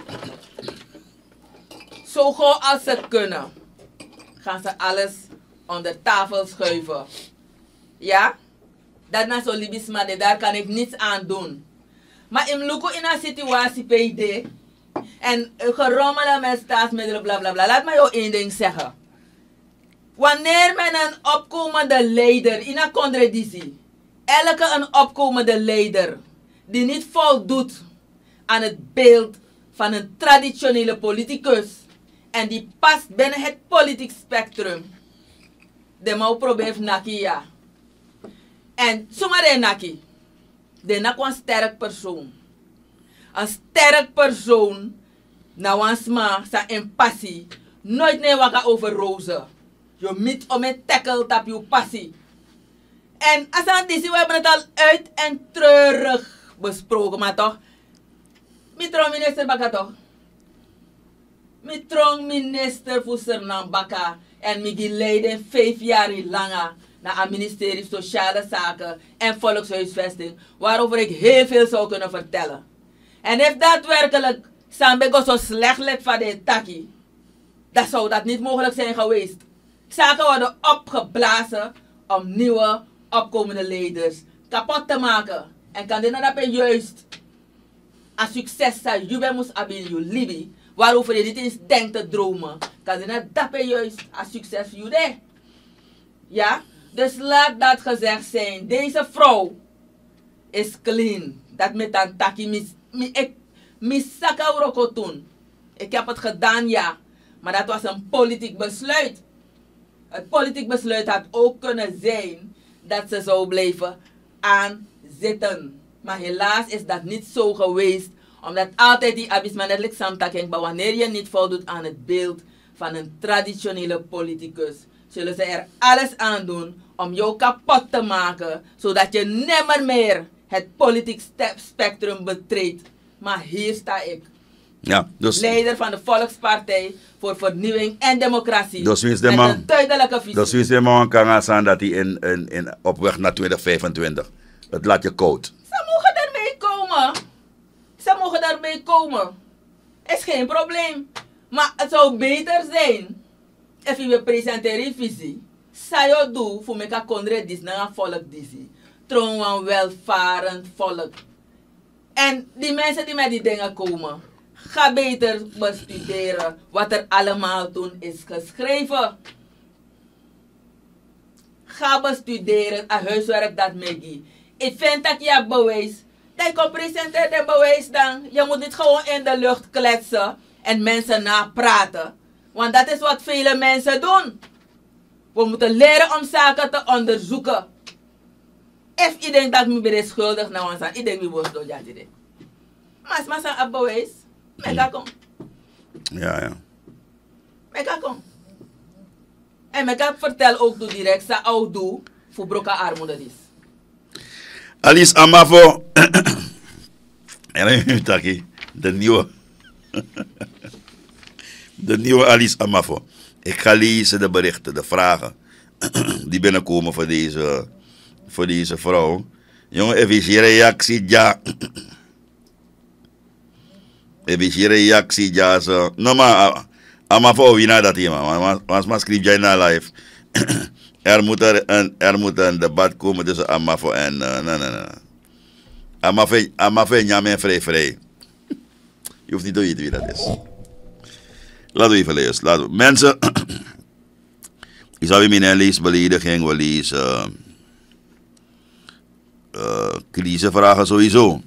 zo gauw als ze kunnen, gaan ze alles onder tafel schuiven. Ja? Dat na zo libisma, daar kan ik niets aan doen. Maar in luko in een situatie P D en gerommelen met staatsmiddelen, bla bla bla. Laat me jou één ding zeggen. Wanneer men een opkomende leider in een contradictie, elke een opkomende leider die niet voldoet aan het beeld van een traditionele politicus en die past binnen het politiek spectrum, de mau probeert naki ja. En zomaar naki, de nak een sterk persoon. Een sterk persoon, na wansma, sa en passie, nooit nee waka over rozen. Je moet om het tackle tap je passie. En als aan deze, we hebben het al uit en treurig besproken, maar toch? Mitron minister Baka toch? Mitron minister voor Suriname Baka en migi leiden vijf jaar langer naar het ministerie Sociale Zaken en Volkshuisvesting, waarover ik heel veel zou kunnen vertellen. En if daadwerkelijk Sambego zo slecht lijkt van de taki, dan zou dat niet mogelijk zijn geweest. Zaken worden opgeblazen om nieuwe opkomende leiders kapot te maken. En kan dit nou juist een succes zijn, je bent moest abin je libi, waarover je niet eens denkt te dromen. Kan dit nou dat juist een succes voor je. Ja? Dus laat dat gezegd zijn. Deze vrouw is clean. Dat met een taki mis, mis, ik misaka uroko toen. Ik heb het gedaan, ja. Maar dat was een politiek besluit. Het politiek besluit had ook kunnen zijn dat ze zou blijven aanzitten. Maar helaas is dat niet zo geweest. Omdat altijd die abismanetelijk samtaking, maar wanneer je niet voldoet aan het beeld van een traditionele politicus, zullen ze er alles aan doen om jou kapot te maken, zodat je nimmer meer het politiek spectrum betreedt. Maar hier sta ik. Ja, dus, leider van de Volkspartij voor Vernieuwing en Democratie. Dus met man, een duidelijke visie. Dus wie man kan gaan dat hij in, in, in, op weg naar twintig vijfentwintig. Het laat je koud. Ze mogen ermee komen. Ze mogen ermee komen. Is geen probleem. Maar het zou beter zijn als je presenteert een visie. Zou je doen voor mij kondre dis naar een volk disi. Trouw een welvarend volk. En die mensen die met die dingen komen, ga beter bestuderen wat er allemaal toen is geschreven. Ga bestuderen het huiswerk dat Maggie. Ik vind dat je bewijs. Dat je kan presenteren de bewijs dan. Je moet niet gewoon in de lucht kletsen en mensen napraten. Want dat is wat vele mensen doen. We moeten leren om zaken te onderzoeken. If ik denk dat ik ben schuldig naar ons aan, ik denk dat ik was door jaren. Maar als maar een bewijs, ik ga komen. Ja, ja. Ik ga komen. En ik ga vertellen ook door direct, dat ook doe voor brokken armoede is. Alice Amafo. En dan taki, de nieuwe. De nieuwe Alice Amafo. Ik ga lezen de berichten, de vragen die binnenkomen voor deze, voor deze vrouw. Jongen, even je reactie, ja. Even je reactie, ja. Zo. No, maar, Amafo, wie na dat hier, man. Want maar schrijf jij na live. Er moet, er, een, er moet een debat komen tussen Amafo en... Uh, nee, nee, nee. Amafo, Amafo en Jamin vrij, vrij. Je hoeft niet te weten wie dat is. Laten we even lezen. Laten we. Mensen... Ik zou je mijn leesbelediging wel lezen. Uh, crisisvragen sowieso.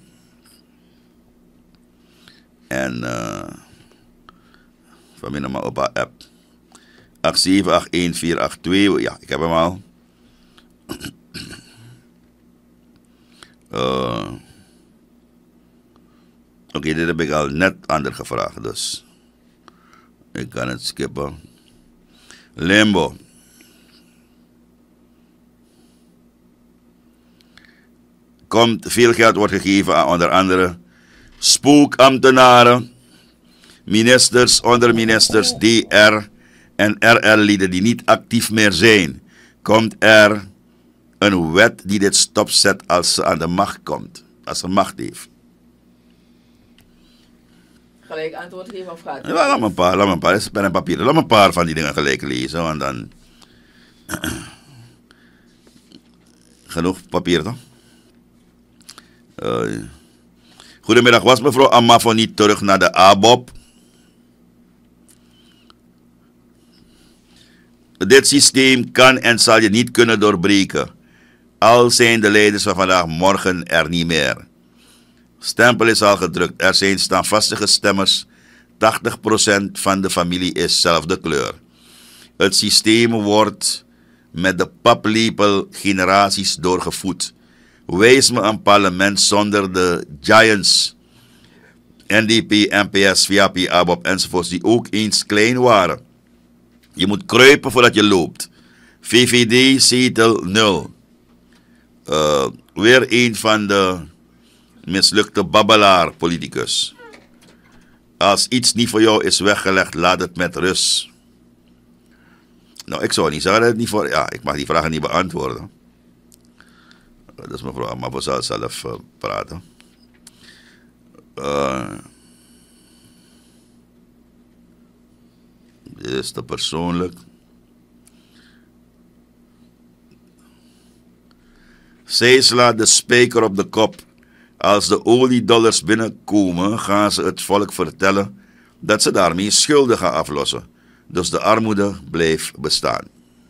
En... Uh, van mij nog maar op haar app. acht zeven acht een vier acht twee. Ja, ik heb hem al. Uh, Oké, okay, dit heb ik al net ander gevraagd, dus ik kan het skippen. Limbo. Komt, veel geld wordt gegeven aan onder andere spookambtenaren, ministers, onderministers, D R en R L-lieden die niet actief meer zijn. Komt er een wet die dit stopzet als ze aan de macht komt, als ze macht heeft? Gelijk antwoord geven of gaat het? Ja, laat me een paar, laat me een paar, is pen en papier. Laat me een paar van die dingen gelijk lezen, want dan... Genoeg papier, toch? Uh, goedemiddag, was mevrouw Amafo niet terug naar de A B O P? Dit systeem kan en zal je niet kunnen doorbreken. Al zijn de leiders van vandaag morgen er niet meer. Stempel is al gedrukt. Er zijn standvastige stemmers. tachtig procent van de familie is zelfde kleur. Het systeem wordt met de paplepel generaties doorgevoed. Wijs me een parlement zonder de giants, N D P, N P S, V A P, A B O P enzovoorts, die ook eens klein waren. Je moet kruipen voordat je loopt. V V D, zetel nul. Uh, weer een van de mislukte babbelaar politicus. Als iets niet voor jou is weggelegd, laat het met rust. Nou, ik zou niet zeggen dat het niet voor... Ja, ik mag die vragen niet beantwoorden. Dus mevrouw Amafo zal zelf uh, praten. Uh, dit is te persoonlijk. Zij slaat de spijker op de kop. Als de oliedollars binnenkomen, gaan ze het volk vertellen dat ze daarmee schulden gaan aflossen. Dus de armoede blijft bestaan.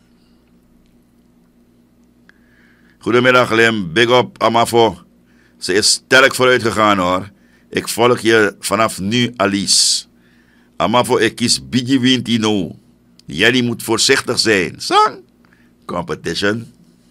Goedemiddag Lim, big up Amafo. Ze is sterk vooruit gegaan hoor. Ik volg je vanaf nu Alice. Amafo, ik kies Biggie Wintino. Jij moet voorzichtig zijn. Sang. Competition.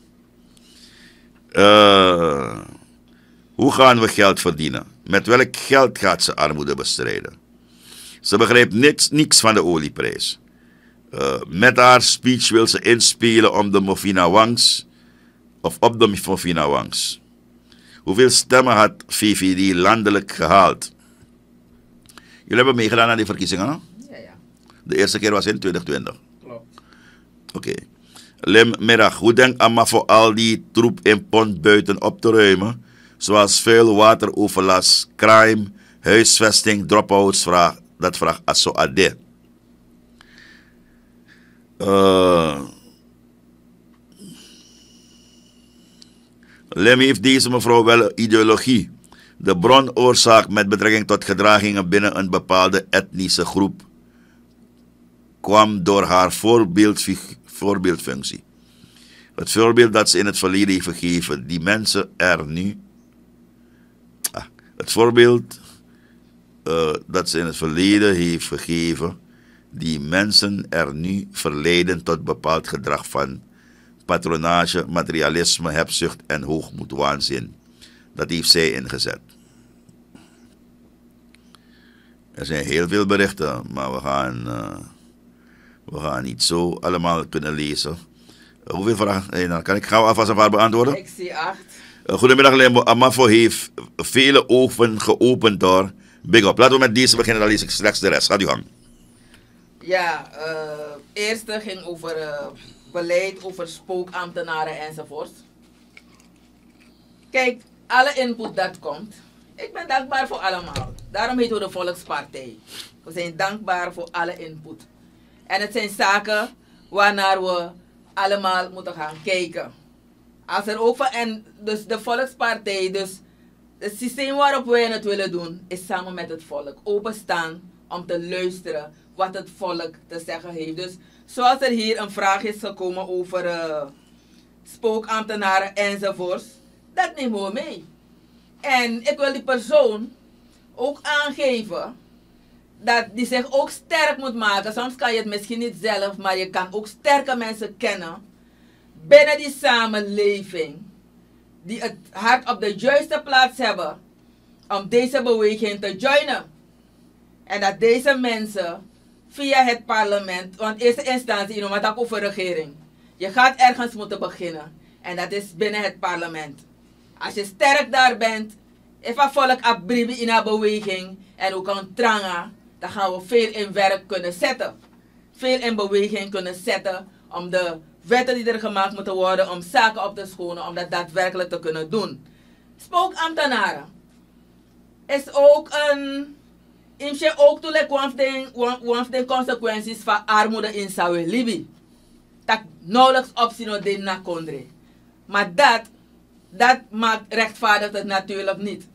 Uh, hoe gaan we geld verdienen? Met welk geld gaat ze armoede bestrijden? Ze begrijpt niks, niks van de olieprijs. Uh, met haar speech wil ze inspelen om de Mofina Wangs, of op de Mofina Wangs. Hoeveel stemmen had V V D landelijk gehaald? Jullie hebben meegedaan aan die verkiezingen, hè? Ja, ja. De eerste keer was in twintig twintig. Klopt. Oké. Okay. Lim, middag. Hoe denkt Amafo al die troep in pond buiten op te ruimen? Zoals vuil, wateroverlast, crime, huisvesting, dropouts, vraag, dat vraagt Asso Ade. Uh, Lim heeft deze mevrouw wel een ideologie. De bronoorzaak met betrekking tot gedragingen binnen een bepaalde etnische groep kwam door haar voorbeeldfunctie. Het voorbeeld dat ze in het verleden heeft gegeven, die mensen er nu... Ah, het voorbeeld uh, dat ze in het verleden heeft gegeven, die mensen er nu verleiden tot bepaald gedrag van patronage, materialisme, hebzucht en hoogmoed, waanzin. Dat heeft zij ingezet. Er zijn heel veel berichten, maar we gaan, uh, we gaan niet zo allemaal kunnen lezen. Uh, hoeveel vragen? Hey, nou, kan ik gauw alvast een paar beantwoorden? Ik zie acht. Uh, goedemiddag Limbo. Amafo heeft vele ogen geopend door Big Up. Laten we met deze beginnen, dan lees ik straks de rest. Gaat u gang. Ja, uh, eerste ging over uh, beleid, over spookambtenaren enzovoort. Kijk, alle input dat komt, ik ben dankbaar voor allemaal. Daarom heet we de Volkspartij. We zijn dankbaar voor alle input. En het zijn zaken waarnaar we allemaal moeten gaan kijken. Als er ook van, en dus de Volkspartij, dus het systeem waarop wij het willen doen, is samen met het volk. Openstaan om te luisteren wat het volk te zeggen heeft. Dus zoals er hier een vraag is gekomen over uh, spookambtenaren enzovoorts, dat nemen we mee. En ik wil die persoon ook aangeven dat die zich ook sterk moet maken. Soms kan je het misschien niet zelf, maar je kan ook sterke mensen kennen binnen die samenleving die het hart op de juiste plaats hebben om deze beweging te joinen. En dat deze mensen via het parlement, want in eerste instantie, je gaat ook over regering. Je gaat ergens moeten beginnen en dat is binnen het parlement. Als je sterk daar bent, even volk abribi in een beweging en ook een tranga, dan gaan we veel in werk kunnen zetten. Veel in beweging kunnen zetten om de wetten die er gemaakt moeten worden, om zaken op te schonen, om dat daadwerkelijk te kunnen doen. Spookambtenaren is ook een, is ook toe de consequenties van armoede in Sawe-Libi. Dat nauwelijks optie nog de na kondre. Maar dat, dat maakt rechtvaardigt het natuurlijk niet.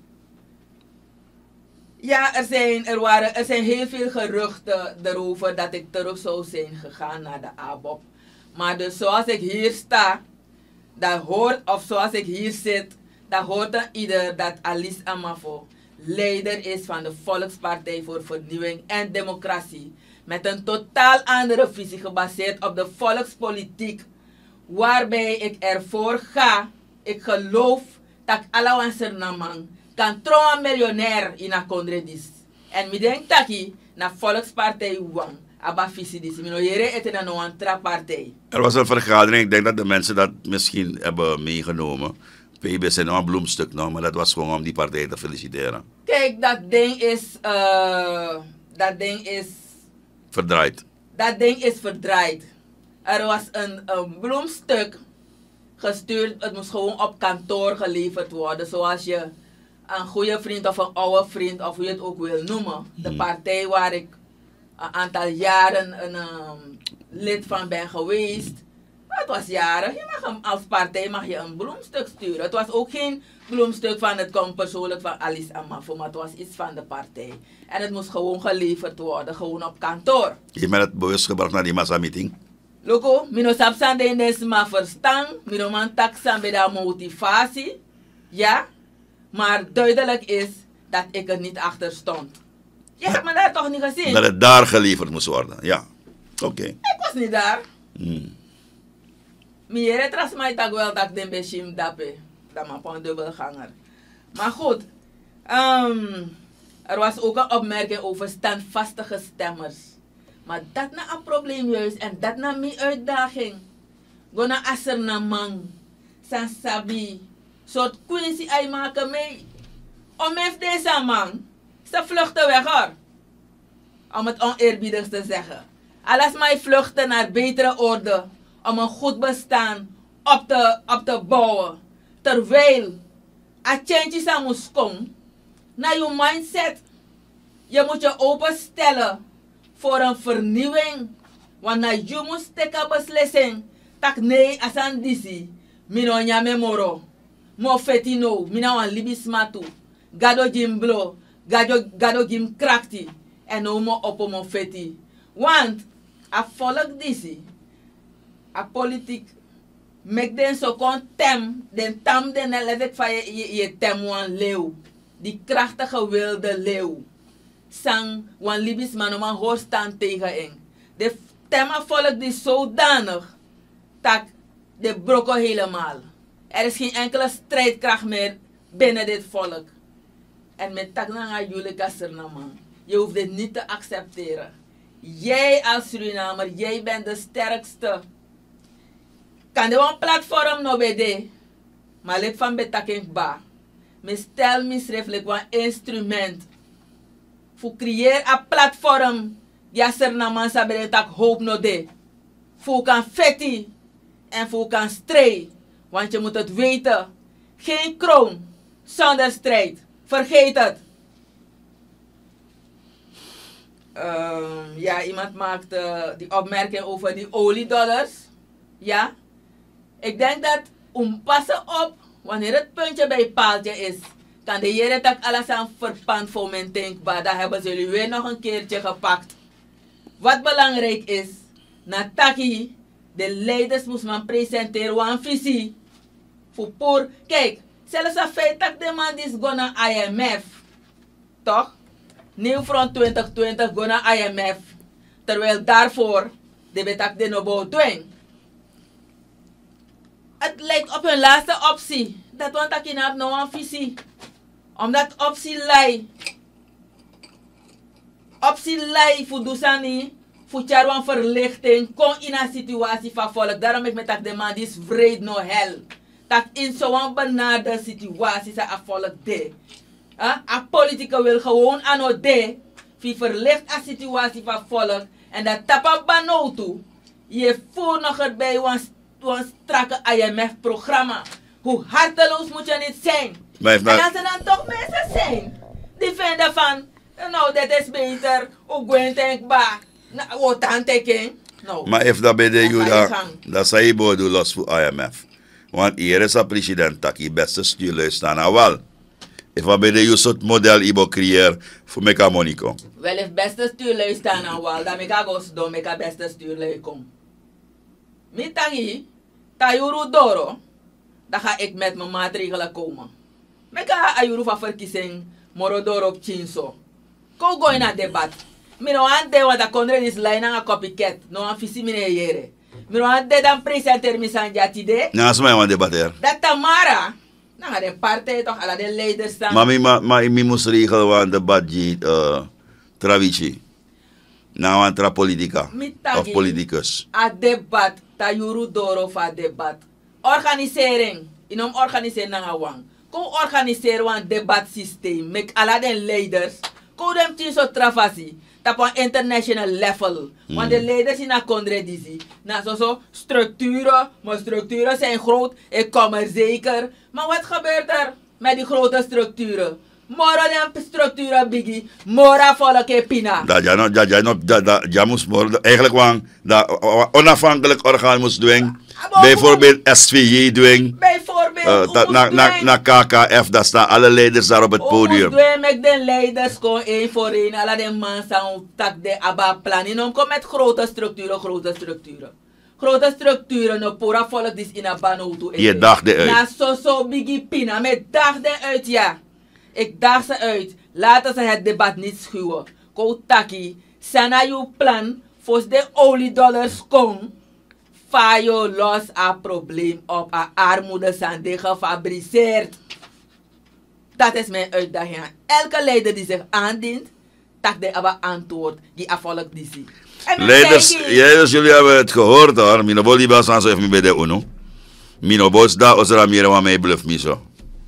Ja, er zijn, er, waren, er zijn heel veel geruchten erover dat ik terug zou zijn gegaan naar de A B O P. Maar dus zoals ik hier sta, dat hoort, of zoals ik hier zit, dat hoort aan ieder dat Alice Amafo leider is van de Volkspartij voor Vernieuwing en Democratie. Met een totaal andere visie gebaseerd op de volkspolitiek. Waarbij ik ervoor ga, ik geloof dat Alawanser Namang kan trouwen miljonair in een kondredis. En ik denk dat ik naar Volkspartij wang. Aba visie dis. Mino jere eten dan nog een trappartij. Er was een vergadering, ik denk dat de mensen dat misschien hebben meegenomen. P B is nog een bloemstuk nog, maar dat was gewoon om die partij te feliciteren. Kijk, dat ding is, uh, dat ding is... Verdraaid. Dat ding is verdraaid. Er was een, een bloemstuk gestuurd, het moest gewoon op kantoor geleverd worden. Zoals je een goede vriend of een oude vriend, of hoe je het ook wil noemen. De hmm. partij waar ik een aantal jaren een um, lid van ben geweest. Het was jaren. Je mag hem, als partij mag je een bloemstuk sturen. Het was ook geen bloemstuk van het komt persoonlijk van Alice Amafo, maar het was iets van de partij. En het moest gewoon geleverd worden, gewoon op kantoor. Je bent het bewust gebracht naar die massa-meeting? Loco, mino sapsan de nes ma verstand, mino man taksan bij de motivatie. Ja, maar duidelijk is dat ik er niet achter stond. Je hebt me daar toch niet gezien? Dat het daar geleverd moest worden, ja. Oké. Okay. Ik was niet daar. Hmm. Miere tras mij tak wel dat den beshim dape. Dat maar een dubbelganger. Maar goed. Um, er was ook een opmerking over standvastige stemmers. Maar dat na een probleem juist. En dat na mijn uitdaging. Gona aser na man. San sabi. Soort Quincy ay maken mee. Om heeft deze man. Ze vluchten weg hoor. Om het oneerbiedig te zeggen. Alles mij vluchten naar betere orde. Om een goed bestaan op te, op te bouwen. Terwijl a change aan moet komen. Naar je mindset. Je moet je openstellen voor een vernieuwing. Want na je moet steken beslissing. Tak nee asan disi. Mino nyame moro. Mo fetino. Mina wan libis matu. Gado jim blo. Gado, gado jim krakti. En no mo opo mo feti. Want a volk disi. A politiek. Mek den so kon tem. Den tam den letterlijk van je, je, je tem wan leeuw. Die krachtige wilde leeuw. Sang wan libis man om een hoor staan tegen in. De tema volk die zodanig. Tak de brokko helemaal. Er is geen enkele strijdkracht meer binnen dit volk. En met taknanga jullie kassernaman. Je hoeft dit niet te accepteren. Jij als Surinamer, jij bent de sterkste. Kan er een platform no bede? Maar ik van betaking ba. Me stel misreflect een instrument. Voor creëer een platform. Ja sernaman sabere tak hoop no de. Voor kan fetti. En voor kan strijd. Want je moet het weten. Geen kroon zonder strijd. Vergeet het. Uh, ja, iemand maakt uh, die opmerking over die oliedollars. Ja. Ik denk dat om passen op, wanneer het puntje bij het paaltje is, kan de heren tak alles aan verpand voor mijn denkbaar. Dan hebben ze jullie weer nog een keertje gepakt. Wat belangrijk is, na taki, de leiders moest man presenteren een visie. Voor poor, kijk, zelfs een feit dat de man is gaan naar I M F. Toch? Nieuw front twintig twintig gaan naar I M F. Terwijl daarvoor de betak de nobo doen. Het lijkt op hun laatste optie. Dat want ik heb nou een visie. Omdat optie lei. Optie lei voor Dusani. Voor een verlichting. Kom in een situatie van volk. Daarom ik met de man die is vreed no hel. Dat in zo'n benarde situatie zijn volk de. A politica wil gewoon aan het de. Die verlicht een situatie van volk. En dat tapa bano toe. Je voert nog erbij een strakke I M F-programma. Hoe harteloos moet je niet zijn? Maar en als er dan toch mensen zijn die vinden van, nou, dit is beter, hoe gwen denkbaar, nou, wat aan teken. Nou, maar if dat bij de Juda, dat zou je boven doen los voor I M F. Want hier is een president dat je beste stuurlui staan aan wel. If dat bij de Juda soort model ibo creëer voor meka Monico. Wel, if beste stuurlui staan aan wel, dan meka gos doen, meka beste stuurlui kom. Mitagi, Tayuru Doro, dan ga ik met mijn maatregelen komen. Meka ayuru van verkiezing, Morodoro op Chinso. Ko go in een debat. Mino aan de wat de kondre is lijn aan een copycat. No aan visi mine jere. Mino aan de dan presenter misan jatide. Ja, ze mij debatter. Dat Tamara. Nou, de partij toch, alle de leiders staan. Maar ik ma, ma, moest regelen want debat uh, Travici. Nou, aan tra politica. Of politicus. A debat, Tayuru Doro van debat. Organisering. Inom organiseren na wang. Kom organiseren een debatsysteem met alle de leiders. Kom dem tien zo travasi. Op een international level. Mm. Want de leiders in een contradictie. Na zo zo structuren. Maar structuren zijn groot. Ik kom er zeker. Maar wat gebeurt er met die grote structuren? Mora de structuren biggie. Mora volk pina. Dat ja no, dat ja no, dat dat ja moest mora eigenlijk wang dat onafhankelijk orgaan moest doen. Bijvoorbeeld S V J doen. Bijvoorbeeld. Uh, na, na, na K K F, daar staan alle leiders daar op het podium. Hoe met de leiders gewoon één voor één. Alle de mensen tak de aba plan. En kom met grote structuren, grote structuren. Grote structuren, no pora volk is in een banoto. Je dacht de uit. Na so so biggie pina, met dacht de uit ja. Ik daag ze uit. Laten ze het debat niet schuwen. Koutaki, sana je plan voor de oliedollars kom. Fayo los a probleem op a armoede zijn de gefabriceerd. Dat is mijn uitdaging. Elke leider die zich aandient, tak de aba antwoord die afvolk die zie. Leiders, leiders, jullie hebben het gehoord hoor. Mino bol die bas aan zo even bij de uno. Mino bos daar als er meer wat mij bluff me zo.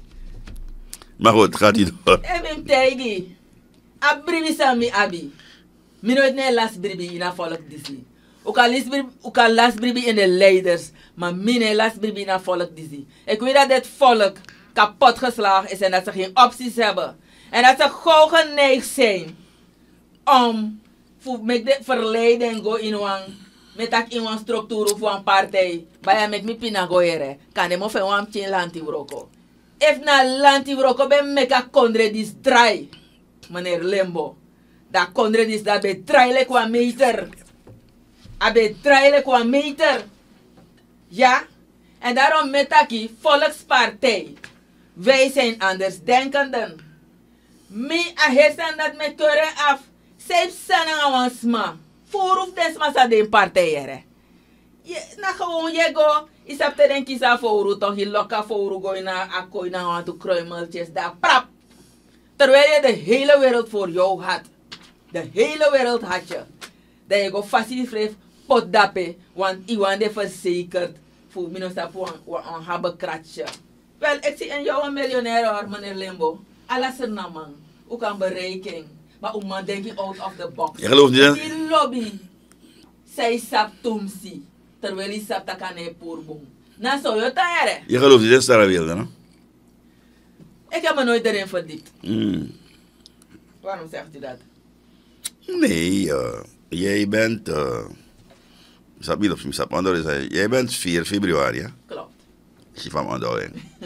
Maar goed, gaat hij door. Eben tegi. Abribi sami abi. Mino het ne las bribi in afvolk die zie. Ook al las bribi in de leiders, maar mine las bribi in volk die zie. Ik weet dat dit volk kapot geslagen is en dat ze geen opties hebben. En dat ze gauw geneigd zijn om met de verleiding go in een met dat in een structuur of een partij. Bij met mi pina goere, kan de mo fe wan chin lantivroko. If na lantivroko ben meka kondre dis dry, meneer Limbo. Dat kondre dis dat be dry le kwa meter. Abe draaien qua meter. Ja? En daarom metaki volkspartij. Wij zijn anders denkenden. Mi a hersen dat me keuren af. Zeep sana awansma. Voor of desma sa den partij ere. Je, na gewoon, je go. Is op te denken, is voor toch je lokka voor go na akkooi na aan te kruimeltjes daar, prap. Terwijl je de hele wereld voor jou had. De hele wereld had je. Dat je go faciliteert pot dappen, want iemand is verzekerd voor minstens een habbekratje. Wel, ik zie in jou een miljonair hoor, meneer Limbo. Alles er na man. Ook aan bereiking. Maar ook man denk je out of the box. Je gelooft niet, hè? Die lobby. Zij sap tumsi. Terwijl hij sap takane poerboom. Nou, zou je tijden? Je gelooft niet in sterrenbeelden, hè? Ik heb me nooit erin verdiept. Mm. Waarom zegt u dat? Nee, uh, jij bent... Uh, Sap niet op Sap Andor is jij bent vier februari, hè? Klopt. Ik van Andor.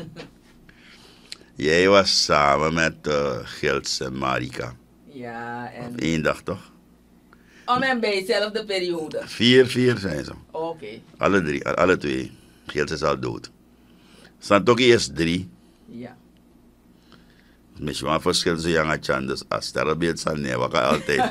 Jij was samen met uh, Gils en Marika. Ja, en... Eén dag, toch? Om en bij dezelfde periode. Vier, vier zijn ze. Oké. Okay. Alle drie, alle twee. Gils is al dood. Santoki is drie. Ja. Misschien wel verschil tussen Jan en Chan, dus als sterrenbeeld zijn nee, wat kan altijd.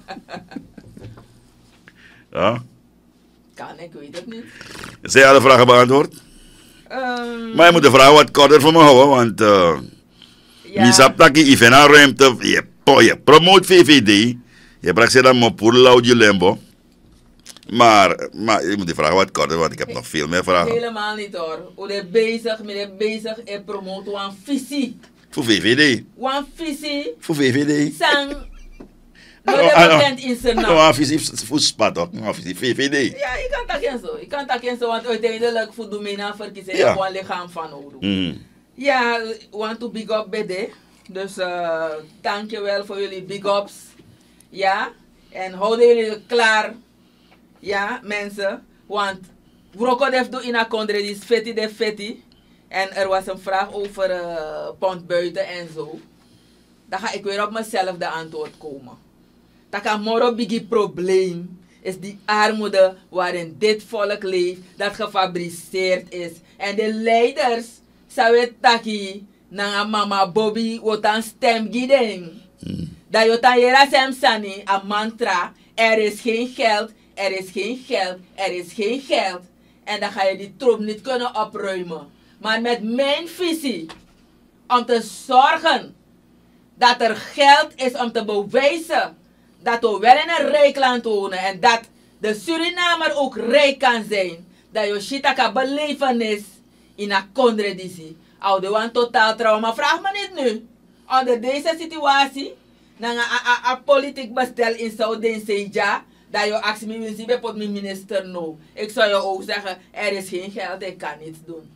Ja? Kan, ik weet het niet. Zijn alle vragen beantwoord? Um, Maar je moet de vraag wat korter voor me houden, want... Uh, ja. Je snapt dat je even een ruimte... Je, je promoot V V D. Je brengt ze dan maar voor Laudje Lembo. Maar, maar je moet die vraag wat korter, want ik heb nog veel meer vragen. Helemaal niet hoor. Hoe de bezig, meneer bezig en promoot een visie. Voor V V D. Een visie. Voor V V D. Sang. Nou, dat bekend in zijn naam. Een visie voor spat ook. Een visie V V D. Ja, je kan dat geen zo. Je kan dat geen zo, want uiteindelijk voor de mena verkiezen ja. je gewoon lichaam van nodig. Mm. Ja, want to big up bede. Dus uh, dankjewel voor jullie big ups. Ja, en houden jullie klaar. Ja, mensen. Want Broko def do in a kondre, die is feti de feti. En er was een vraag over uh, pond buiten en zo. Dan ga ik weer op mezelf de antwoord komen. Dat kan morgen biggie probleem is die armoede waarin dit volk leeft, dat gefabriceerd is. En de leiders zouden taki na mama Bobby wat een stem giden. Dat je dan jera sem sani een mantra, er is geen geld, er is geen geld, er is geen geld. En dan ga je die troep niet kunnen opruimen. Maar met mijn visie om te zorgen dat er geld is om te bewijzen dat we wel in een rijk land wonen en dat de Surinamer ook rijk kan zijn. Dat je shitaka belevenis in een kondreditie. Oude want totaal trauma. Vraag me niet nu. Onder deze situatie, na een politiek bestel in Zuid-Denseja, dat je actie me wil bij mijn minister no. Ik zou je ook zeggen, er is geen geld, ik kan niets doen.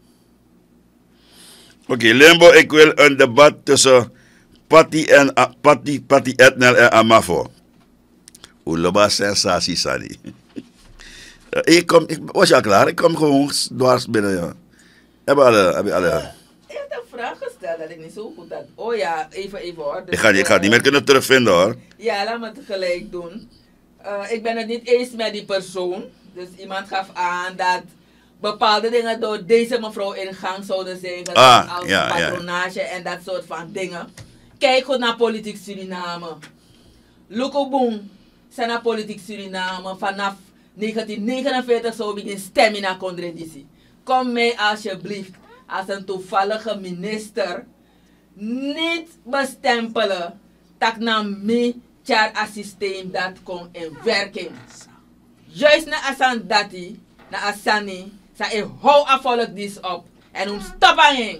Oké, okay, Limbo, ik wil een debat tussen Patty en uh, Patty, Patty Etnel en Amafo. Hoe loba sensatie, Sani. Ik kom, ik, was je al klaar? Ik kom gewoon dwars binnen, ja. Heb je alle, heb je alle... Uh, ik heb een vraag gesteld dat ik niet zo goed had. Oh ja, even, even hoor. Dus, ik, ga, ik ga het niet meer kunnen terugvinden, hoor. Ja, laat me het gelijk doen. Uh, ik ben het niet eens met die persoon. Dus iemand gaf aan dat bepaalde dingen door deze mevrouw in gang zouden zijn. Ah, als ja, patronage ja. en dat soort van dingen. Kijk goed naar politiek Suriname. Lukoboom, zijn naar politiek Suriname vanaf negentien negenenveertig zou beginnen stemmen naar Condreditie. Kom mij alsjeblieft als een toevallige minister niet bestempelen dat na mij char a systeem dat komt in werking. Juist na asan dati, na asani, sa e hou a volk dis op en om stoppen.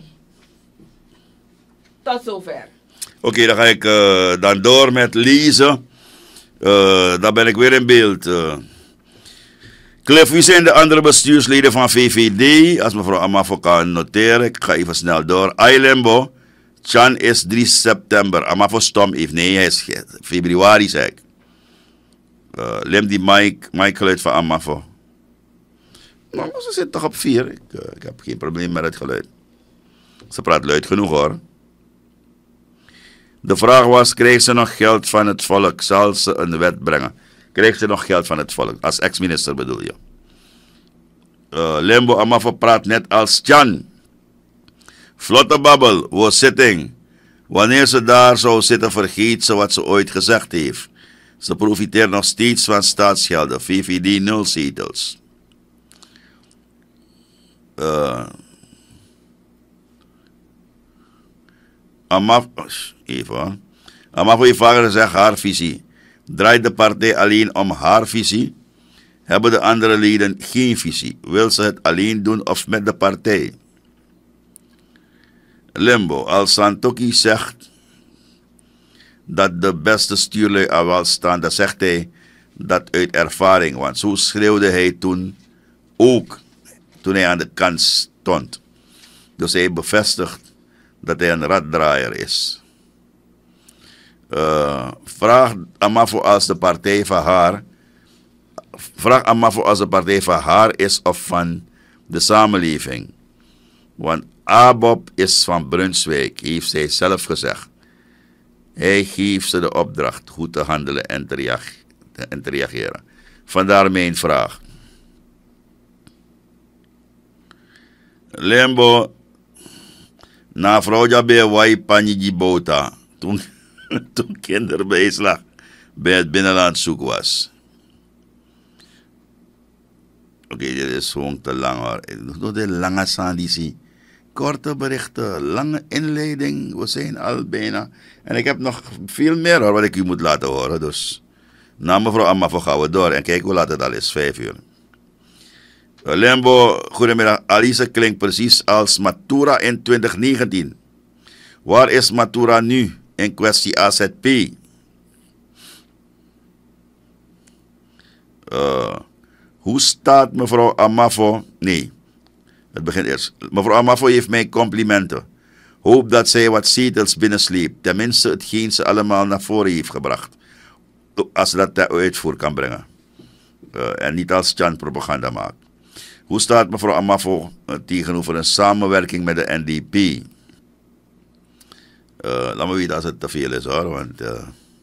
Tot zover. Oké, okay, dan ga ik uh, dan door met lezen. Uh, dan ben ik weer in beeld. Uh. Cliff, wie zijn de andere bestuursleden van V V D? Als mevrouw Amafo kan noteren, ik ga even snel door. Ailembo, Chan is drie september. Amafo stom heeft, nee, hij is februari, zeg ik. Uh, Lem die mic, mic geluid van Amafo. Nou, ze zit toch op vier. Ik, uh, ik heb geen probleem met het geluid. Ze praat luid genoeg, hoor. De vraag was, krijgt ze nog geld van het volk? Zal ze een wet brengen? Krijgt ze nog geld van het volk? Als ex-minister bedoel je. Uh, Lembo Amafo praat net als Chan. Vlotte babbel, was zitting. Wanneer ze daar zou zitten, vergeet ze wat ze ooit gezegd heeft. Ze profiteert nog steeds van staatsgelden. V V D nul zetels. Uh, Amaf, even. Amafo heeft vaker gezegd haar visie. Draait de partij alleen om haar visie? Hebben de andere leden geen visie? Wil ze het alleen doen of met de partij? Limbo, als Santoki zegt dat de beste stuurlui aan wal staan, dan zegt hij dat uit ervaring. Want zo schreeuwde hij toen ook, toen hij aan de kant stond. Dus hij bevestigt dat hij een raddraaier is. Uh, vraag Amafo als de partij van haar. Vraag Amafo als de partij van haar is of van de samenleving. Want Abob is van Brunswijk, heeft zij zelf gezegd. Hij geeft ze de opdracht goed te handelen en te, reage- en te reageren. Vandaar mijn vraag. Lembo, na vrouw Jabe Wai Panji Bota, toen, toen kinderbijslag bij het binnenland zoek was. Oké, okay, dit is gewoon te lang hoor. Door de lange sanditie. Korte berichten, lange inleiding. We zijn al bijna. En ik heb nog veel meer hoor, wat ik u moet laten horen. Dus na mevrouw Amafo gaan we door. En kijk hoe laat het al is, vijf uur. Lembo, goedemiddag. Alice klinkt precies als Matura in twintig negentien. Waar is Matura nu in kwestie A Z P? Uh, hoe staat mevrouw Amafo? Nee, het begint eerst. Mevrouw Amafo heeft mij complimenten. Hoop dat zij wat zetels binnensleept. Tenminste hetgeen ze allemaal naar voren heeft gebracht. Als ze dat ter uitvoer kan brengen. Uh, en niet als Chan propaganda maakt. Hoe staat mevrouw Amafo uh, tegenover een samenwerking met de N D P? Uh, laat me weten als het te veel is hoor. Want uh,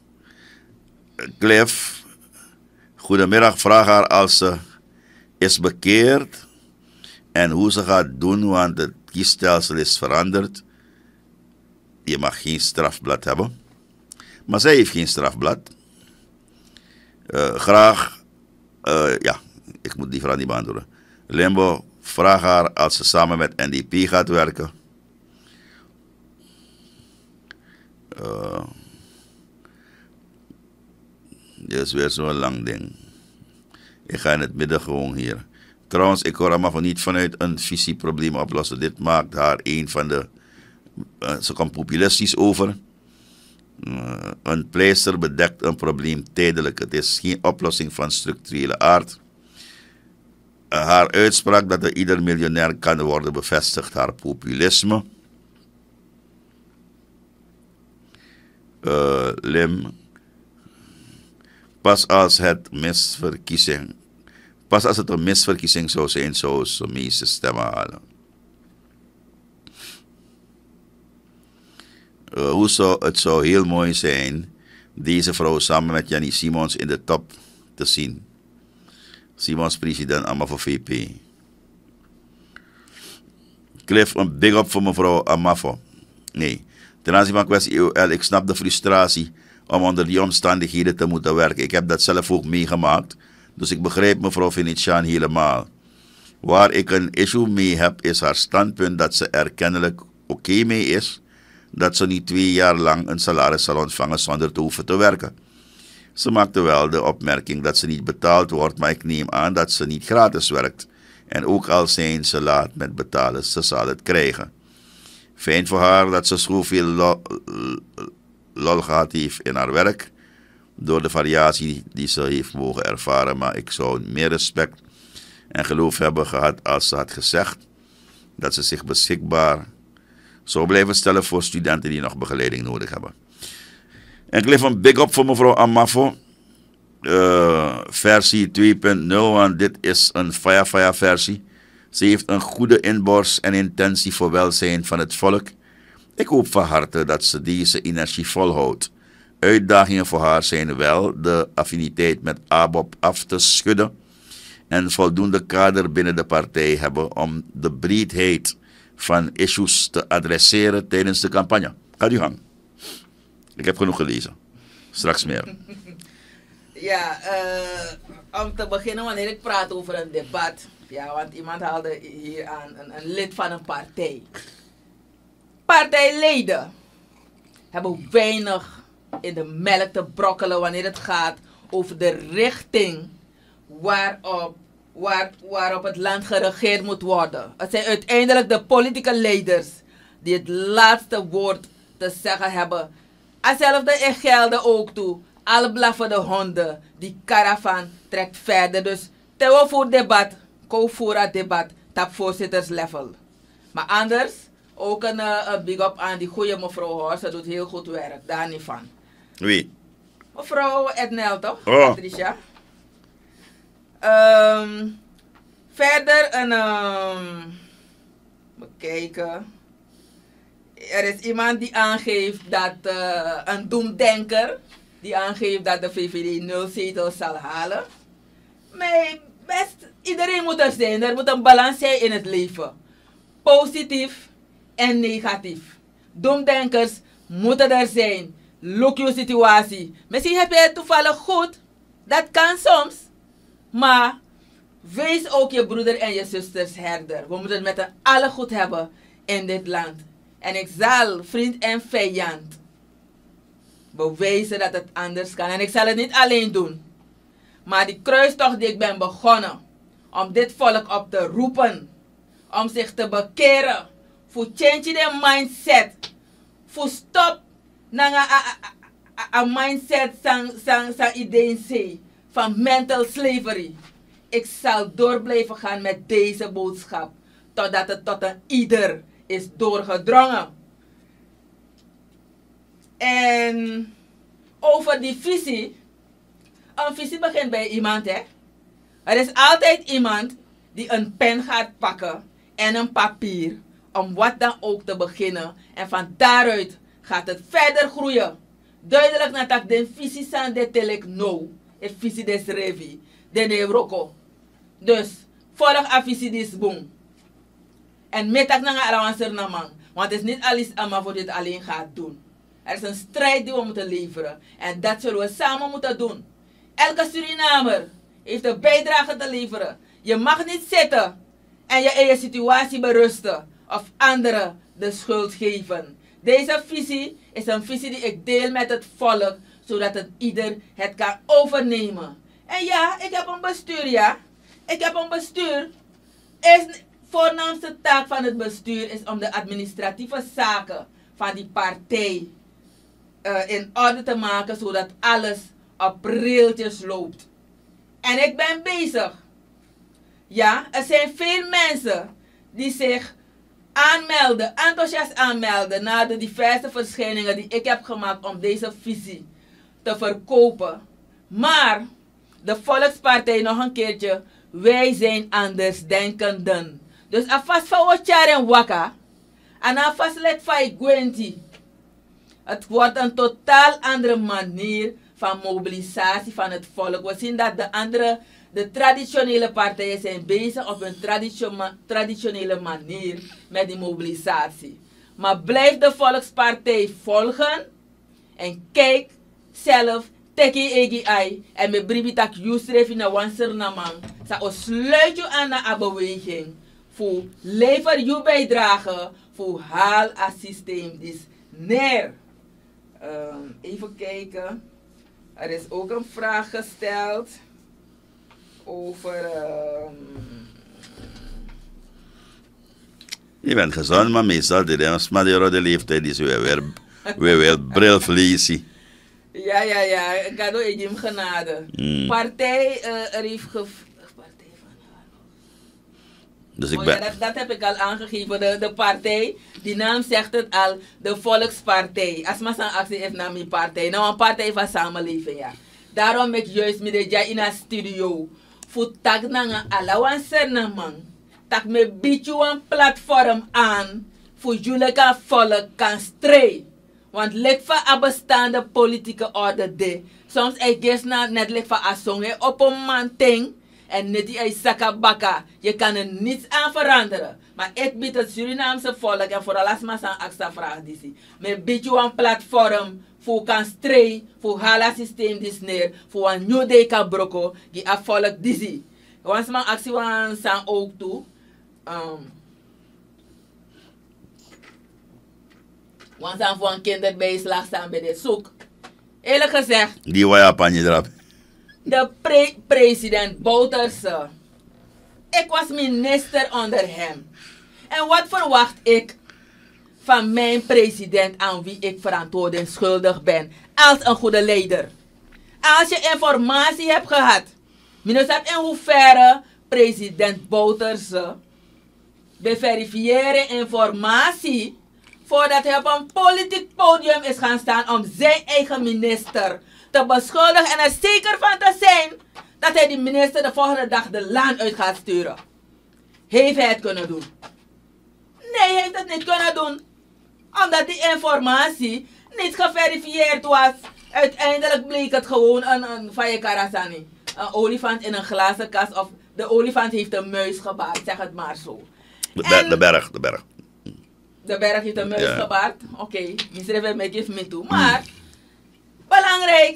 Cliff, goedemiddag, vraag haar als ze is bekeerd en hoe ze gaat doen, want het kiesstelsel is veranderd. Je mag geen strafblad hebben. Maar zij heeft geen strafblad. Uh, graag, uh, ja, ik moet die vraag niet beantwoorden. Limbo, vraag haar als ze samen met N D P gaat werken. Uh, dit is weer zo'n lang ding. Ik ga in het midden gewoon hier. Trouwens, ik hoor Amafo niet vanuit een visieprobleem oplossen. Dit maakt haar een van de... Uh, ze komt populistisch over. Uh, een pleister bedekt een probleem tijdelijk. Het is geen oplossing van structurele aard. Uh, haar uitspraak dat er ieder miljonair kan worden bevestigt haar populisme. Uh, Lim. Pas als het misverkiezing... Pas als het een misverkiezing zou zijn, zou ze de meeste stemmen halen. Uh, hoe zou, het zou heel mooi zijn deze vrouw samen met Jannie Simons in de top te zien. Simons president Amafo V P. Cliff, een big up voor mevrouw Amafo. Nee, ten aanzien van kwestie E O L, ik snap de frustratie om onder die omstandigheden te moeten werken. Ik heb dat zelf ook meegemaakt. Dus ik begrijp mevrouw Venetiaan helemaal. Waar ik een issue mee heb, is haar standpunt dat ze er kennelijk oké okay mee is. Dat ze niet twee jaar lang een salaris zal ontvangen zonder te hoeven te werken. Ze maakte wel de opmerking dat ze niet betaald wordt, maar ik neem aan dat ze niet gratis werkt. En ook al zijn ze laat met betalen, ze zal het krijgen. Fijn voor haar dat ze zoveel lol, lol gehad heeft in haar werk. Door de variatie die ze heeft mogen ervaren. Maar ik zou meer respect en geloof hebben gehad als ze had gezegd dat ze zich beschikbaar zou blijven stellen voor studenten die nog begeleiding nodig hebben. En ik leef een big up voor mevrouw Amafo. Uh, versie twee punt nul, want dit is een faya faya versie. Ze heeft een goede inborst en intentie voor welzijn van het volk. Ik hoop van harte dat ze deze energie volhoudt. Uitdagingen voor haar zijn wel de affiniteit met Abob af te schudden en voldoende kader binnen de partij hebben om de breedheid van issues te adresseren tijdens de campagne. Gaat u gang. Ik heb genoeg gelezen. Straks meer. Ja, uh, om te beginnen, wanneer ik praat over een debat, Ja, want iemand haalde hier aan een, een lid van een partij. Partijleden hebben weinig in de melk te brokkelen wanneer het gaat over de richting waarop, waar, waarop het land geregeerd moet worden. Het zijn uiteindelijk de politieke leiders die het laatste woord te zeggen hebben. Hetzelfde in gelden ook toe. Alle blaffende honden, die caravan trekt verder. Dus Theo voor debat, ko voor het debat, op voorzitterslevel. Maar anders, ook een, een big up aan die goede mevrouw hoor, ze doet heel goed werk, daar niet van. Wie? Mevrouw Ednel toch? Oh. Patricia. Um, verder een, um, bekijken. Er is iemand die aangeeft dat, uh, een doemdenker, die aangeeft dat de V V D nul zetels zal halen. Maar best, iedereen moet er zijn. Er moet een balans zijn in het leven. Positief en negatief. Doemdenkers moeten er zijn. Look je situatie. Misschien heb je het toevallig goed. Dat kan soms. Maar wees ook je broeder en je zusters herder. We moeten het met een alle goed hebben in dit land. En ik zal vriend en vijand bewijzen dat het anders kan. En ik zal het niet alleen doen. Maar die kruistocht die ik ben begonnen. Om dit volk op te roepen. Om zich te bekeren. Voor change the mindset. Voor stop. Na een mindset sang sang sang ideeën van mental slavery. Ik zal door blijven gaan met deze boodschap. Totdat het tot een ieder is doorgedrongen. En over die visie. Een visie begint bij iemand, hè. Er is altijd iemand die een pen gaat pakken en een papier. Om wat dan ook te beginnen. En van daaruit gaat het verder groeien. Duidelijk nadat de visie zijn de telek no. Het visie des revi. De de roko. Dus, volg a visie des boom. En metak na nga alawanser na man. Want het is niet alles allemaal voor dit alleen gaat doen. Er is een strijd die we moeten leveren. En dat zullen we samen moeten doen. Elke Surinamer heeft een bijdrage te leveren. Je mag niet zitten en je eigen situatie berusten. Of anderen de schuld geven. Deze visie is een visie die ik deel met het volk. Zodat het ieder het kan overnemen. En ja, ik heb een bestuur, ja. Ik heb een bestuur. Is voornaamste taak van het bestuur is om de administratieve zaken van die partij uh, in orde te maken, zodat alles op reeltjes loopt. En ik ben bezig. Ja, er zijn veel mensen die zich aanmelden, enthousiast aanmelden na de diverse verschijningen die ik heb gemaakt om deze visie te verkopen. Maar de Volkspartij nog een keertje, wij zijn andersdenkenden. Dus alvast van wat jaren waka. En alvast let van Gwenti. Het wordt een totaal andere manier van mobilisatie van het volk. We zien dat de andere, de traditionele partijen zijn bezig op een traditionele manier met die mobilisatie. Maar blijf de Volkspartij volgen en kijk zelf teki egi ai en me bribitak jusrefi na wanser namang sa o sluit je aan naar een beweging voor lever je bijdrage voor haal het systeem dus neer. Um, even kijken. Er is ook een vraag gesteld over. Um... Je bent gezond, maar meestal de dames, maar de rode leeftijd is weer weer, weer, weer brilvleesie. Ja, ja, ja. Ik ga door in genade. Mm. Partij uh, er heeft ge... Partij van haar. Dus ik oh, ben... ja, dat, dat heb ik al aangegeven. De, de partij, die naam zegt het al, de Volkspartij. Als maar zo'n actie heeft naar mijn partij. Nou, een partij van samenleving, ja. Daarom ben ik juist met de in een studio. Voor tak na een allowance na man. Tak me bied je een platform aan. Voor jullie kan volk kan strijden. Want lek van een bestaande politieke orde de. Soms ik guess na net lek van een song op een man ting. En net die ei saka baka. Je kan er niets aan veranderen. Maar ik bied het Surinaamse volk en vooral als maar zo'n extra vraag die. Maar bied je een platform voor kan strijden. Voor hala systeem dis neer. Voor een nieuw day kan broko. Die a volk die. Want man actie wan san ook toe. Um, want dan voor een kinderbijslag staan bij de zoek. Eerlijk gezegd. Die wa je panje erop. De pre president Bouterse. Ik was minister onder hem. En wat verwacht ik van mijn president aan wie ik verantwoording schuldig ben als een goede leider? Als je informatie hebt gehad, minister, in hoeverre president Bouterse verifiëren informatie voordat hij op een politiek podium is gaan staan om zijn eigen minister te beschuldigen en er zeker van te zijn dat hij die minister de volgende dag de laan uit gaat sturen. Heeft hij het kunnen doen? Nee, hij heeft het niet kunnen doen. Omdat die informatie niet geverifieerd was. Uiteindelijk bleek het gewoon een, een van je karasani. Een olifant in een glazen kast of de olifant heeft een muis gebaard, zeg het maar zo. De, ber, de berg, de berg. De berg heeft een muis Ja. gebaard. Oké, okay. Misschien even mij geef me toe. Maar, belangrijk.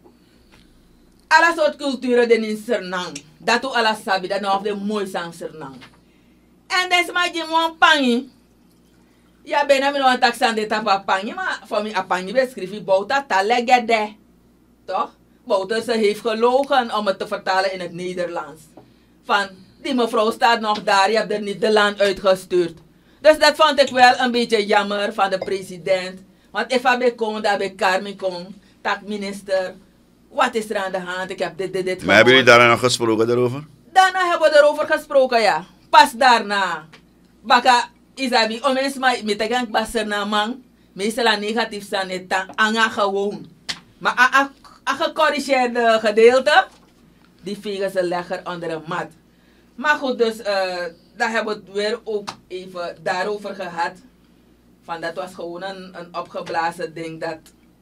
Alle soort culturen die in Suriname. Dat ook alles sabi, dat nou of de mooiste aan Suriname. En deze maar je moet pangi. Ja, bijna me nog een tax aan de tapa pangi, maar voor mij a pangi beschrijf je Bouta talegede. Toch? Bouta ze heeft gelogen om het te vertalen in het Nederlands. Van, die mevrouw staat nog daar, je hebt er niet de land uitgestuurd. Dus dat vond ik wel een beetje jammer van de president. Want if ik kon, dat bij Carmen kon, tak minister, wat is er aan de hand? Ik heb dit, dit, dit. Maar hebben jullie daar nog gesproken daarover? Daarna hebben we erover gesproken, ja. Pas daarna. Baka isabi, om eens maar met de gang baser na man, meestal negatief zijn het anga gewoon. Maar a, a, a gecorrigeerde gedeelte, die vegen ze lekker onder een mat. Maar goed, dus uh, daar hebben we het weer ook even daarover gehad. Van dat was gewoon een, een opgeblazen ding dat...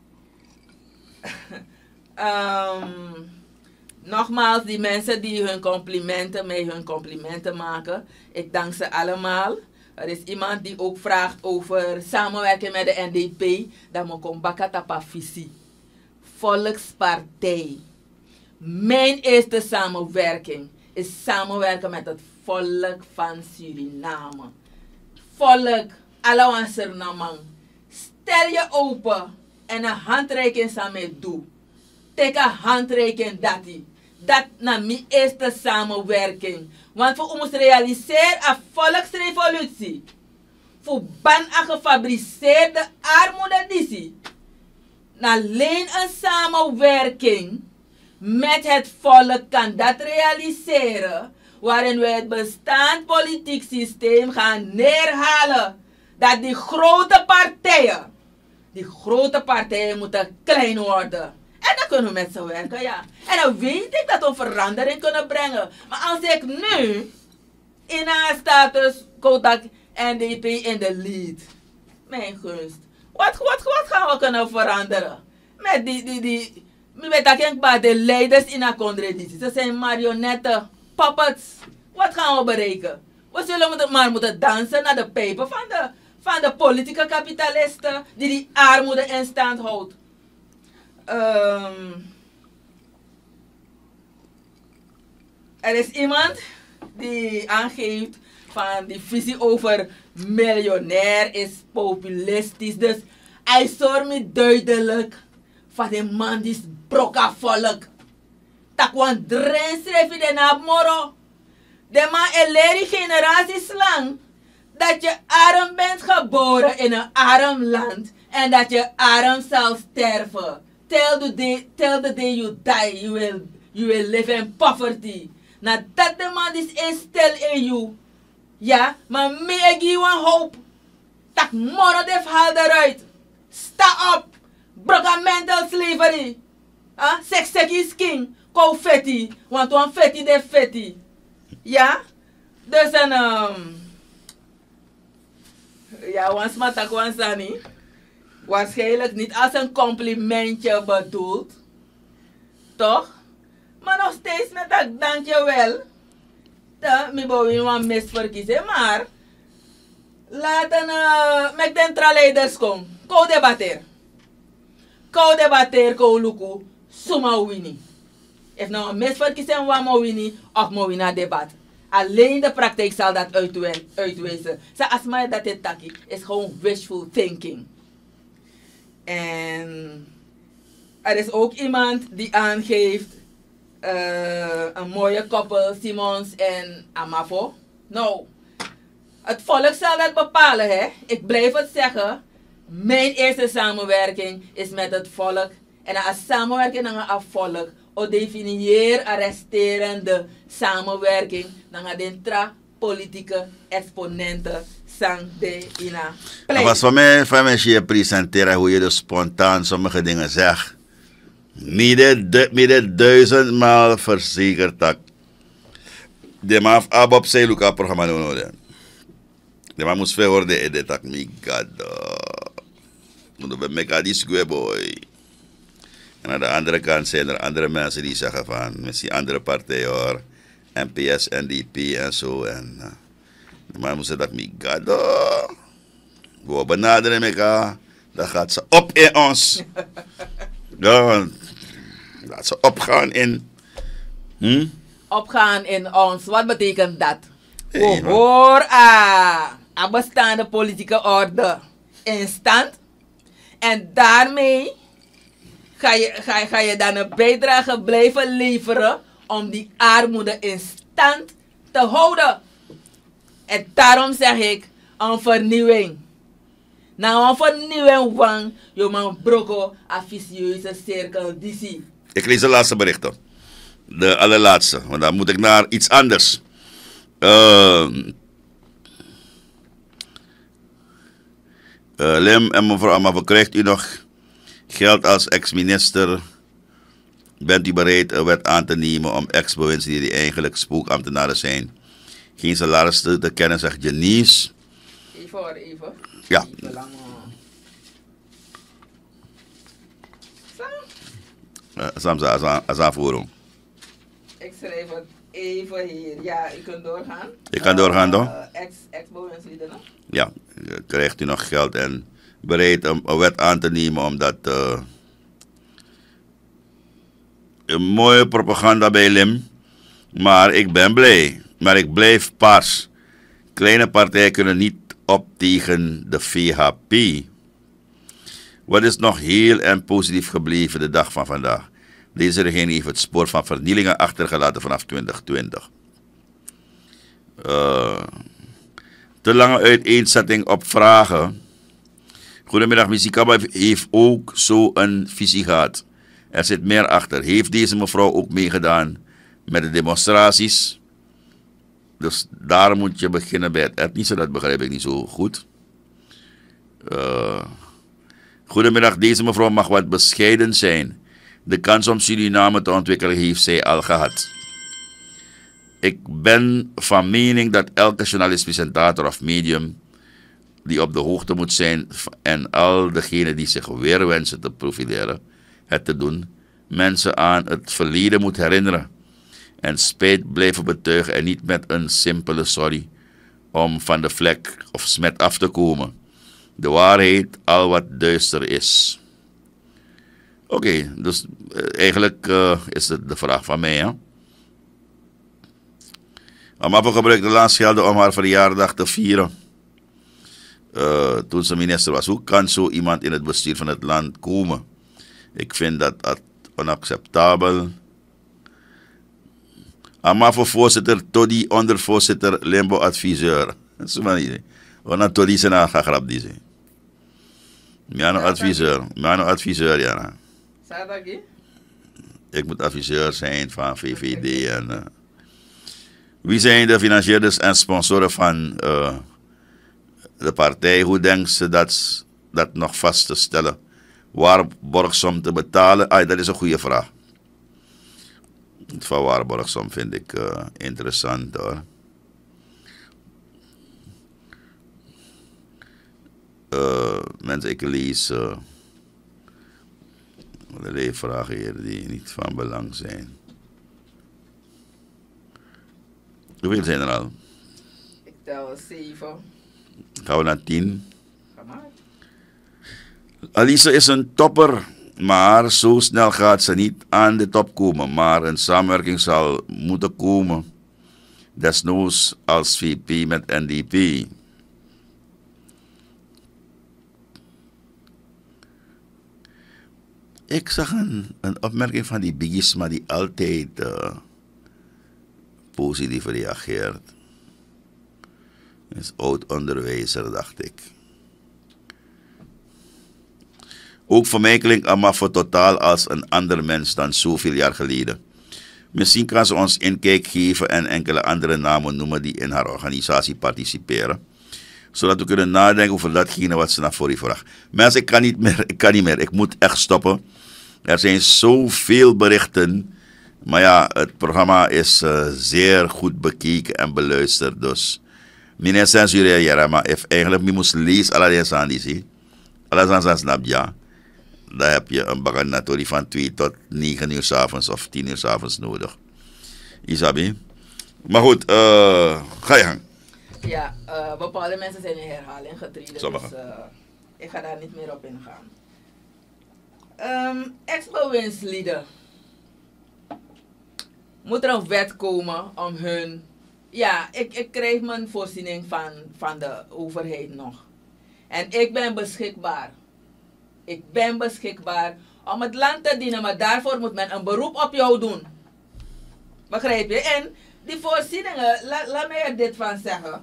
um, nogmaals, die mensen die hun complimenten, mij hun complimenten maken, ik dank ze allemaal. Er is iemand die ook vraagt over samenwerken met de N D P. Dat moet komen bakatapa visie. Volkspartij. Mijn eerste samenwerking is samenwerken met het volk van Suriname. Volk, alle Suriname. Stel je open en een handreiking samen doe. Take een handreiking dat die. Dat na mijn eerste samenwerking. Want voor ons realiseren een volksrevolutie. Voor ban een gefabriceerde armoede die. Alleen een samenwerking met het volk kan dat realiseren. Waarin we het bestaand politiek systeem gaan neerhalen. Dat die grote partijen, die grote partijen moeten klein worden. En dan kunnen we met ze werken, ja. En dan weet ik dat we verandering kunnen brengen. Maar als ik nu in haar status Kodak N D P in de lead. Mijn gunst. Wat, wat, wat gaan we kunnen veranderen? Met die, die, die, met dat de leiders in haar contradictie. Ze zijn marionetten, puppets. Wat gaan we bereiken? We zullen maar moeten dansen naar de pijpen van de, van de politieke kapitalisten die die armoede in stand houdt. Um, er is iemand die aangeeft van die visie over miljonair is populistisch. Dus hij zorgt me duidelijk van de man die is broka volk. Tak wan dren schrijf je na moro. De man een leren generaties lang dat je arm bent geboren in een arm land en dat je arm zal sterven. Till the day, till the day you die, you will, you will live in poverty. Nou, dat de man is insteld in you. Ja, maar me ik je een hoop. Tak moro de haal eruit. Sta op. Broka mental slavery. Ah, sex sex is king. Kou fetti. Want one fetti de fetti. Ja. Dus een um, ja, one smatak one sani. Waarschijnlijk niet als een complimentje bedoeld. Toch? Maar nog steeds met dat dankjewel. Dat me bouwen een misverkiezen. Maar laten uh, met de traleiders komen. Kou debater. Kou debater, kou luku. Suma wini. If nou een misverkiezing was, moet we niet of moet we naar debat. Alleen de praktijk zal dat uitwe uitwijzen. Zo als mij dat het taki is gewoon wishful thinking. En er is ook iemand die aangeeft uh, een mooie koppel, Simons en Amafo. Nou, het volk zal dat bepalen, hè. Ik blijf het zeggen. Mijn eerste samenwerking is met het volk. En als samenwerking met het volk, o definieer arresterende samenwerking, dan gaan de tra politieke exponenten sang de ina. Het was voor mij, voor mij je presenteren hoe je dus spontaan sommige dingen zegt. Midden duizendmaal verzekerd dat de man af op zijn Luca programma nodig. De man moest veel worden in dit tak, my god. Moet we meka die square boy. En aan de andere kant zijn er andere mensen die zeggen van, misschien andere partijen hoor, N P S, N D P en zo. En uh, de man moest zeggen dat, my god, we benaderen elkaar, dan gaat ze op in ons. Dan laat ze opgaan in. Hm? Opgaan in ons, wat betekent dat? Hey, We horen aan een bestaande politieke orde in stand. En daarmee ga je, ga, ga je dan een bijdrage blijven leveren om die armoede in stand te houden. En daarom zeg ik een vernieuwing. Nou, een vernieuwing van je man broko een vicieuze cirkel D C. Ik lees de laatste berichten. De allerlaatste, want dan moet ik naar iets anders. Uh, uh, Lem en mevrouw Amavo, krijgt u nog geld als ex-minister? Bent u bereid een wet aan te nemen om ex-bewindslieden die eigenlijk spookambtenaren zijn geen salaris te, te kennen, zegt Janice. Even hoor, even. Ja. Sam, als aanvoering. Ik schrijf het even hier. Ja, u kunt doorgaan. Ik kan doorgaan, toch? Uh, Ex-bewindslieden, ex ja, krijgt u nog geld en bereid om een wet aan te nemen omdat uh, een mooie propaganda bij Lim, maar ik ben blij, maar ik blijf paars. Kleine partijen kunnen niet op tegen de V H P. Wat is nog heel en positief gebleven de dag van vandaag? Deze regering heeft het spoor van vernielingen achtergelaten vanaf twintig twintig. Uh, te lange uiteenzetting op vragen. Goedemiddag, Misikaba heeft ook zo een visie gehad. Er zit meer achter. Heeft deze mevrouw ook meegedaan met de demonstraties? Dus daar moet je beginnen bij het etnische, dat begrijp ik niet zo goed. Uh, goedemiddag, deze mevrouw mag wat bescheiden zijn. De kans om Suriname te ontwikkelen heeft zij al gehad. Ik ben van mening dat elke journalist, presentator of medium die op de hoogte moet zijn en al degenen die zich weer wensen te profileren, het te doen, mensen aan het verleden moet herinneren en spijt blijven betuigen en niet met een simpele sorry om van de vlek of smet af te komen. De waarheid al wat duister is. Oké, okay, dus uh, eigenlijk uh, is het de vraag van mij, hè. Amappo gebruikte laatst gelden om haar verjaardag te vieren. Uh, toen ze minister was. Hoe kan zo iemand in het bestuur van het land komen? Ik vind dat onacceptabel. Amappo voorzitter, Todi ondervoorzitter, Limbo adviseur. Dat is maar niet. Want Todi zijn aan gaan grap die zijn. Mijn adviseur, mijn adviseur, ja. Ik moet adviseur zijn van V V D. En, uh, wie zijn de financierders en sponsoren van uh, de partij? Hoe denkt ze dat, dat nog vast te stellen? Waarborgsom te betalen? Ah, dat is een goede vraag. Het van waarborgsom vind ik uh, interessant hoor. Uh, mensen, ik lees uh, allerlei vragen hier die niet van belang zijn. Hoeveel zijn er al? Ik tel zeven. Gaan we naar tien? Ga maar. Alice is een topper. Maar zo snel gaat ze niet aan de top komen. Maar een samenwerking zal moeten komen. Desnoods als V P met N D P. Ik zag een, een opmerking van die Bigisma die altijd uh, positief reageert. Hij is oud-onderwijzer, dacht ik. Ook voor mij klinkt Amafo totaal als een ander mens dan zoveel jaar geleden. Misschien kan ze ons inkijk geven en enkele andere namen noemen die in haar organisatie participeren. Zodat we kunnen nadenken over datgene wat ze naar voren vraagt. Mensen, ik kan niet meer, ik kan niet meer. Ik moet echt stoppen. Er zijn zoveel berichten. Maar ja, het programma is uh, zeer goed bekeken en beluisterd. Dus, meneer censureren, maar if eigenlijk je moest lezen alles aan die zie. Alles aan snap ja. Dan heb je een baganatorie van twee tot negen uur 's avonds of tien uur 's avonds nodig. Isabi. Maar goed, uh, ga je gang. Ja, uh, bepaalde mensen zijn in herhaling getreden. Sommige. Dus uh, ik ga daar niet meer op ingaan. Um, Ex-bewindslieden. Moet er een wet komen om hun... Ja, ik, ik krijg mijn voorziening van, van de overheid nog. En ik ben beschikbaar. Ik ben beschikbaar om het land te dienen, maar daarvoor moet men een beroep op jou doen. Begrijp je? En die voorzieningen, la, laat mij er dit van zeggen.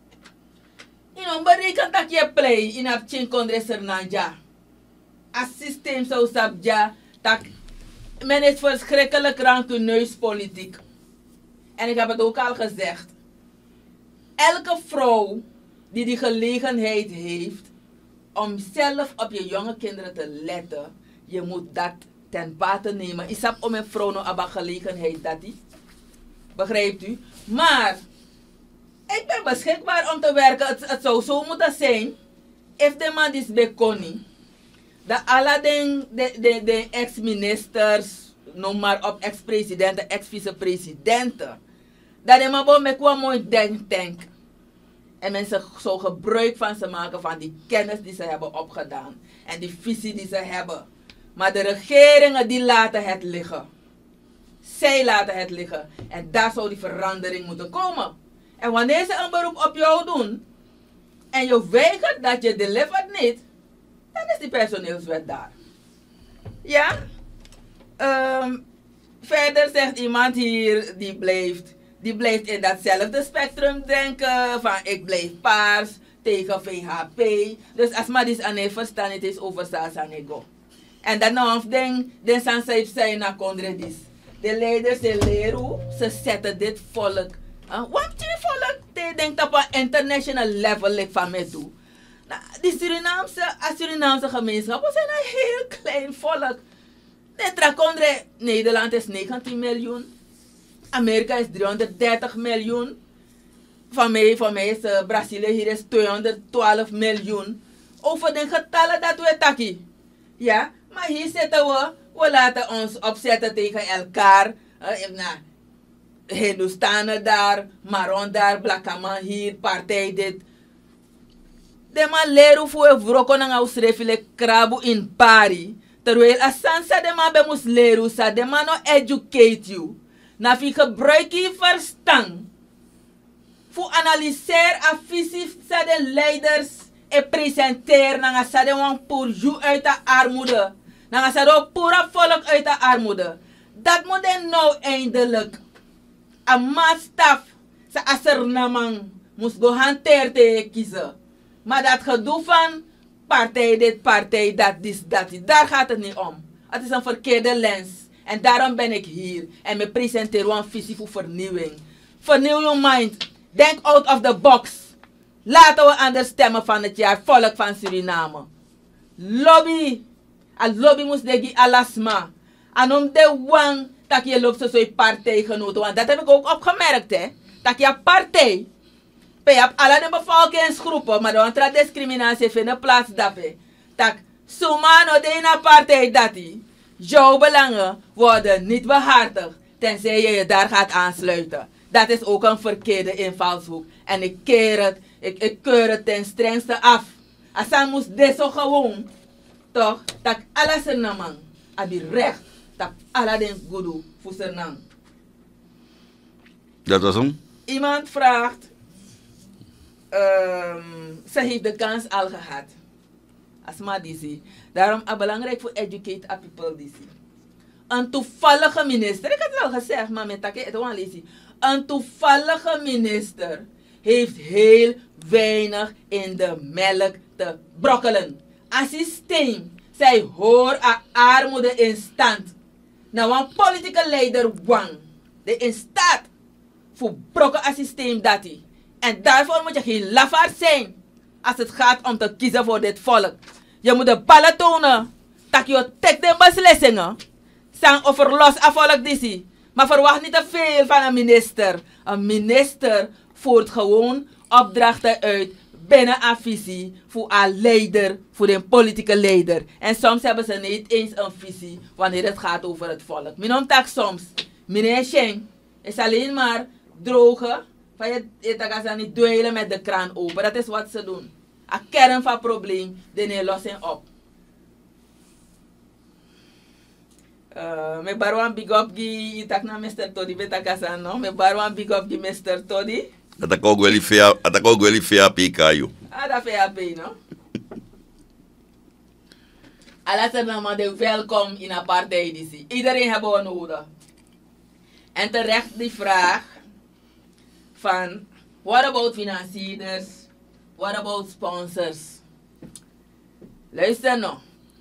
You know, berekent dat je play in het chinkondreser nanja. Als systeem zo sabja, dat men is verschrikkelijk rancuneus politiek. En ik heb het ook al gezegd. Elke vrouw die die gelegenheid heeft om zelf op je jonge kinderen te letten, je moet dat ten bate nemen. Ik heb om een vrouw nog een gelegenheid dat die. Begrijpt u? Maar ik ben beschikbaar om te werken. Het, het zou zo moeten zijn. If de man is bekoni. Dat alle de, de, de, de ex-ministers, noem maar op, ex-presidenten, ex-vicepresidenten. Dat de man met kwam mooi denk-tank. En mensen zo gebruik van ze maken van die kennis die ze hebben opgedaan. En die visie die ze hebben. Maar de regeringen die laten het liggen. Zij laten het liggen. En daar zou die verandering moeten komen. En wanneer ze een beroep op jou doen. En je weigert dat je delivert niet. Dan is die personeelswet daar. Ja? Um, verder zegt iemand hier die blijft. Die blijft in datzelfde spectrum denken. Van ik blijf paars tegen V H P. Dus als maar dit aan het verstaan het is over Sasanego. En dan nog denk de Sansaif zijn naar Condredis. De leiders de leren, ze zetten dit volk. Uh, wat je volk? Die denkt op een international level van mij toe. Nou, die Surinaamse, Surinaamse gemeenschap, we zijn een heel klein volk. De Trakondre, Nederland is negentien miljoen. Amerika is driehonderddertig miljoen. Van mij, van mij is uh, Brazilië hier is tweehonderdtwaalf miljoen. Over de getallen dat we taki. Ja, maar hier zitten we. We laten ons opzetten tegen elkaar. Uh, nou, Hindustanen daar, Maron daar, Blakaman hier, partij dit. De man leren voor je vrokken en ausrefile krabu in pari. Terwijl als sansa de man bij moest leren, sa de man no educate you. Na fi gebruik je verstand. Voor analyseer a visie sa de leiders en presenteer na sa de wan pour jou uit de armoede. Na sa de pura volk uit de armoede. Dat moet en nou eindelijk. A maatstaf sa aser namang moest go hanteer te kiezen. Maar dat gedoe van partij dit, partij dat, dit, dat, daar gaat het niet om. Het is een verkeerde lens. En daarom ben ik hier. En me presenteer een visie voor vernieuwing. Vernieuw je mind. Denk out of the box. Laten we anders stemmen van het jaar. Volk van Suriname. Lobby. A lobby moest degi alasma. En om de wang dat je loopt zo'n partijgenoten. Want dat heb ik ook opgemerkt. Hè. Dat je partij. Je hebt alle de bevolkingsgroepen. Maar dan tra discriminatie vindt plaats daarbij. Dat sumano de ene partij dat die. Jouw belangen worden niet behartigd. Tenzij je je daar gaat aansluiten. Dat is ook een verkeerde invalshoek. En ik keer het. Ik, ik keur het ten strengste af. Als hij moest dit zo gewoon. toch, dat alle Surinamers hebben recht, dat alle den goede voor Suriname. Dat was hem? Iemand vraagt, um, ze heeft de kans al gehad. Als maar die zie. Daarom is het belangrijk voor educate a people die zie. Een toevallige minister, ik had het al gezegd, maar met dat het wel lezen. Een toevallige minister heeft heel weinig in de melk te brokkelen. Een systeem, zij hoort aan armoede in stand. Nou, een politieke leider wang, de in staat voor brokken een systeem dat hij. En daarvoor moet je geen lafaard zijn als het gaat om te kiezen voor dit volk. Je moet de ballen tonen dat je tek de beslissingen zijn over los aan volk die. Maar verwacht niet te veel van een minister. Een minister voert gewoon opdrachten uit binnen een visie voor een leider, voor een politieke leider. En soms hebben ze niet eens een visie wanneer het gaat over het volk. Mijn omtak soms, meneer Sheng, is alleen maar drogen. Van je, je gaat niet dweilen met de kraan open. Dat is wat ze doen. Een kern van het probleem, die lossen op. Uh, me barwan big up gi itak na mister Todi beta kasan no me barwan big up gi mister Todi. Dat ik ook wel die via, dat ik ook wel die via P K U. Ah, dat via P no. Alles er nou de welkom in een partij die zie. Iedereen hebben we nodig. En terecht die vraag van what about financiers? What about sponsors? Luister nou.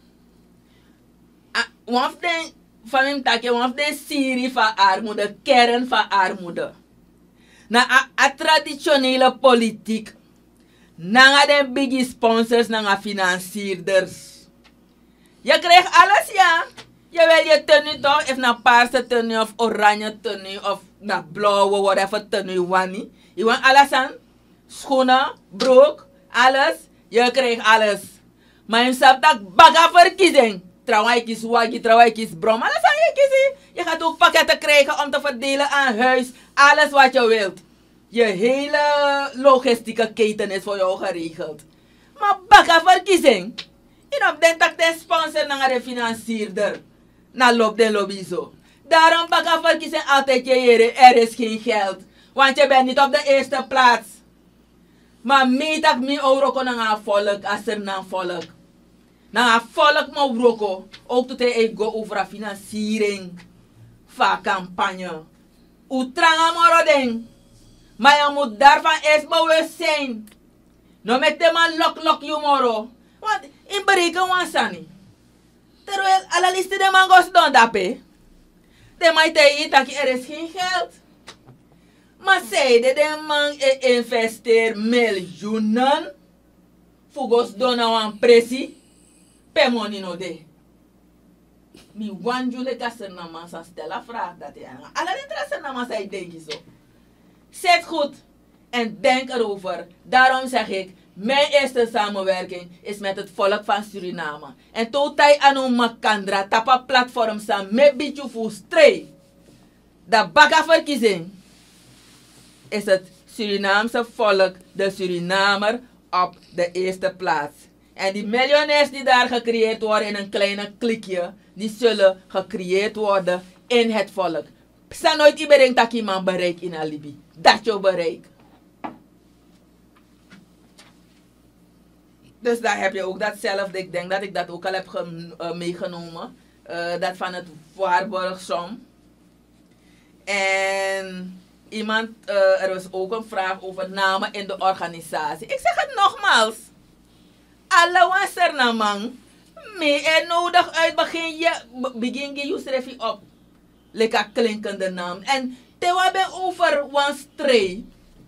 One of de van hem take one of de serie van armoede, kern van armoede. Na a, a traditionele politiek. Na de biggie sponsors, na financierders. Je krijgt alles, ja. Je wil je tenue toch, of na paarse tenue, of oranje tenue, of na blauwe, whatever tenue wani. Je want alles aan. Schoenen, broek, alles. Je krijgt alles. Maar je hebt dat baga verkiezing. Trouwens, kies waggie, trouwens, kies brom. Alles aan je kiezen. Je gaat ook pakketten krijgen om te verdelen aan huis. Alles wat je wilt. Je hele logistieke keten is voor jou geregeld. Maar baga verkiezing. En op den tak de sponsor naar de financierder. Na loop de lobby zo. Daarom baga verkiezing altijd je heren. Er is geen geld. Want je bent niet op de eerste plaats. Maar meet ik mijn euro kon aan volk als er naar volk. Na volk maar broko, ook tot hij go over a financiering van campagne. U tranga moro ding, maar je moet daarvan eerst bewust zijn. No met de man lok lok you moro, want in bereken wansani. Terwijl alle listen de man gos don dape. De man te dat er is geen geld. Maar zei de de man investeert miljoenen voor gos don aan pressie. Per money no de. Mi wan jule kasser na man sa stella vraag dat je aan. Alle interesse na man zei denk je zo. Zet goed en denk erover. Daarom zeg ik, mijn eerste samenwerking is met het volk van Suriname. En totai anu makandra tapa platform sa me bitju fu strey. Dat baga verkiezing is het Surinaamse volk, de Surinamer, op de eerste plaats. En die miljonairs die daar gecreëerd worden in een kleine klikje, die zullen gecreëerd worden in het volk. Sta nooit iedereen dat iemand bereikt in Alibi. Dat je bereikt. Dus daar heb je ook datzelfde. Ik denk dat ik dat ook al heb ge, uh, meegenomen. Uh, dat van het waarborgsom. En iemand, uh, er was ook een vraag over namen in de organisatie. Ik zeg het nogmaals. Alle was er na man. Me er nodig uit begin je begin je je op. Lekker klinkende naam. En te hebben over one stray.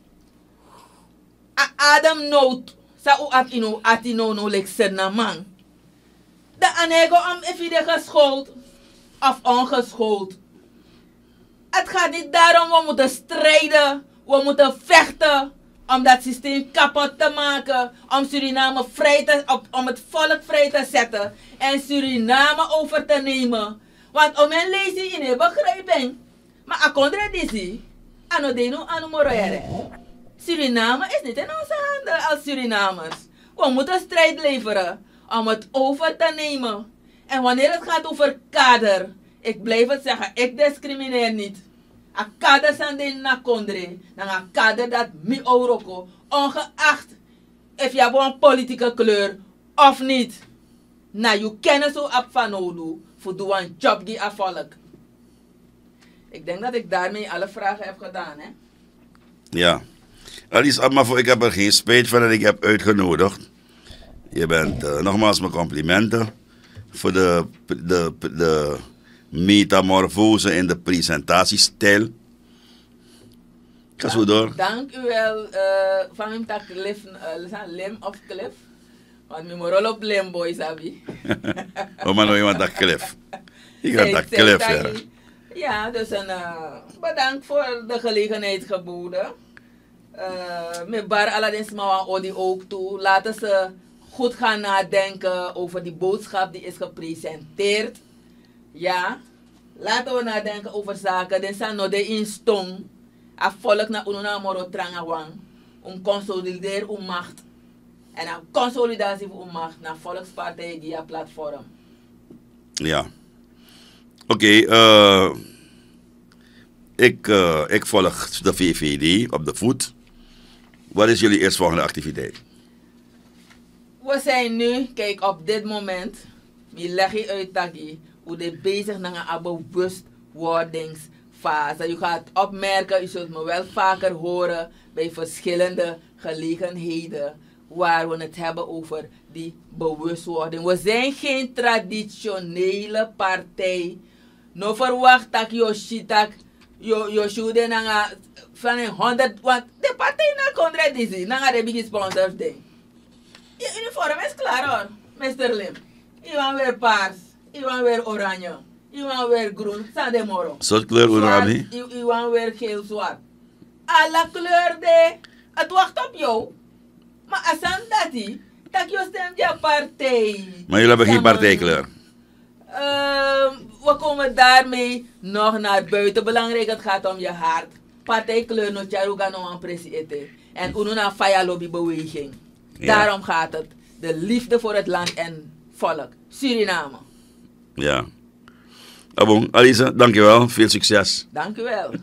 Adam nood. Sa u at ino at ino no lekser na man. De anego om even geschoold of ongeschoold. Het gaat niet daarom, we moeten strijden. We moeten vechten. Om dat systeem kapot te maken. Om Suriname vrij te, op, om het volk vrij te zetten. En Suriname over te nemen. Want om een lezen in een begrijping. Maar akondre disi. Ano deno ano moroere. Suriname is niet in onze handen als Surinamers. We moeten strijd leveren. om het over te nemen. En wanneer het gaat over kader, ik blijf het zeggen, ik discrimineer niet. A kader zijn de na kondre, dan een kader dat mi oroko, ongeacht of je hebt een politieke kleur of niet. Nou, je kennis zo op van nodig voor doen een job die afvalk. Ik denk dat ik daarmee alle vragen heb gedaan, hè? Ja. Alice Abmafo, ik heb er geen spijt van dat ik heb uitgenodigd. Je bent uh, nogmaals mijn complimenten voor de, de, de metamorfose in de presentatiestijl. Ga zo door. Dank u wel. Uh, van hem tak lif, uh, lim of cliff. Want mijn rol op lim boy, sabi. Oh, maar nou iemand dat cliff. Ik ga dat cliff, ja. Ja, dus een uh, bedankt voor de gelegenheid geboden. Uh, met bar allerdings maar odi ook toe. Laten ze goed gaan nadenken over die boodschap die is gepresenteerd. Ja, laten we nadenken over zaken. Den zijn nog de instong. A volk na ununa moro trangawang. Om consolideren uw macht. En een consolidatie van uw macht naar volkspartij via platform. Ja. Oké, okay, uh, ik, uh, ik volg de V V D op de voet. Wat is jullie eerstvolgende activiteit? We zijn nu, kijk op dit moment, we leggen uit Taki, hoe de bezig naar een bewustwordingsfase. Je gaat opmerken, je zult me wel vaker horen bij verschillende gelegenheden waar we het hebben over die bewustwording. We zijn geen traditionele partij. No verwacht dat je shitak, je je shoede nanga van een honderd, want de partij na kondre disi, nanga de big sponsors ding. Je uniform is klaar hoor, mister Lim. Je want weer paars, je want weer oranje, je want weer groen, san de moro. Soort kleur oranje? Je want weer geel zwart. Alle kleur de, het wacht op jou. Maar asan dati, dat je stemt je partij. Maar jullie hebben geen partijkleur? Uh, we komen daarmee nog naar buiten. Belangrijk, het gaat om je hart. Partijkleur no charuga no aan presiete. En ununa faya lobby beweging. Ja. Daarom gaat het. De liefde voor het land en volk. Suriname. Ja. Abon, Alice, dankjewel. Veel succes. Dank u wel.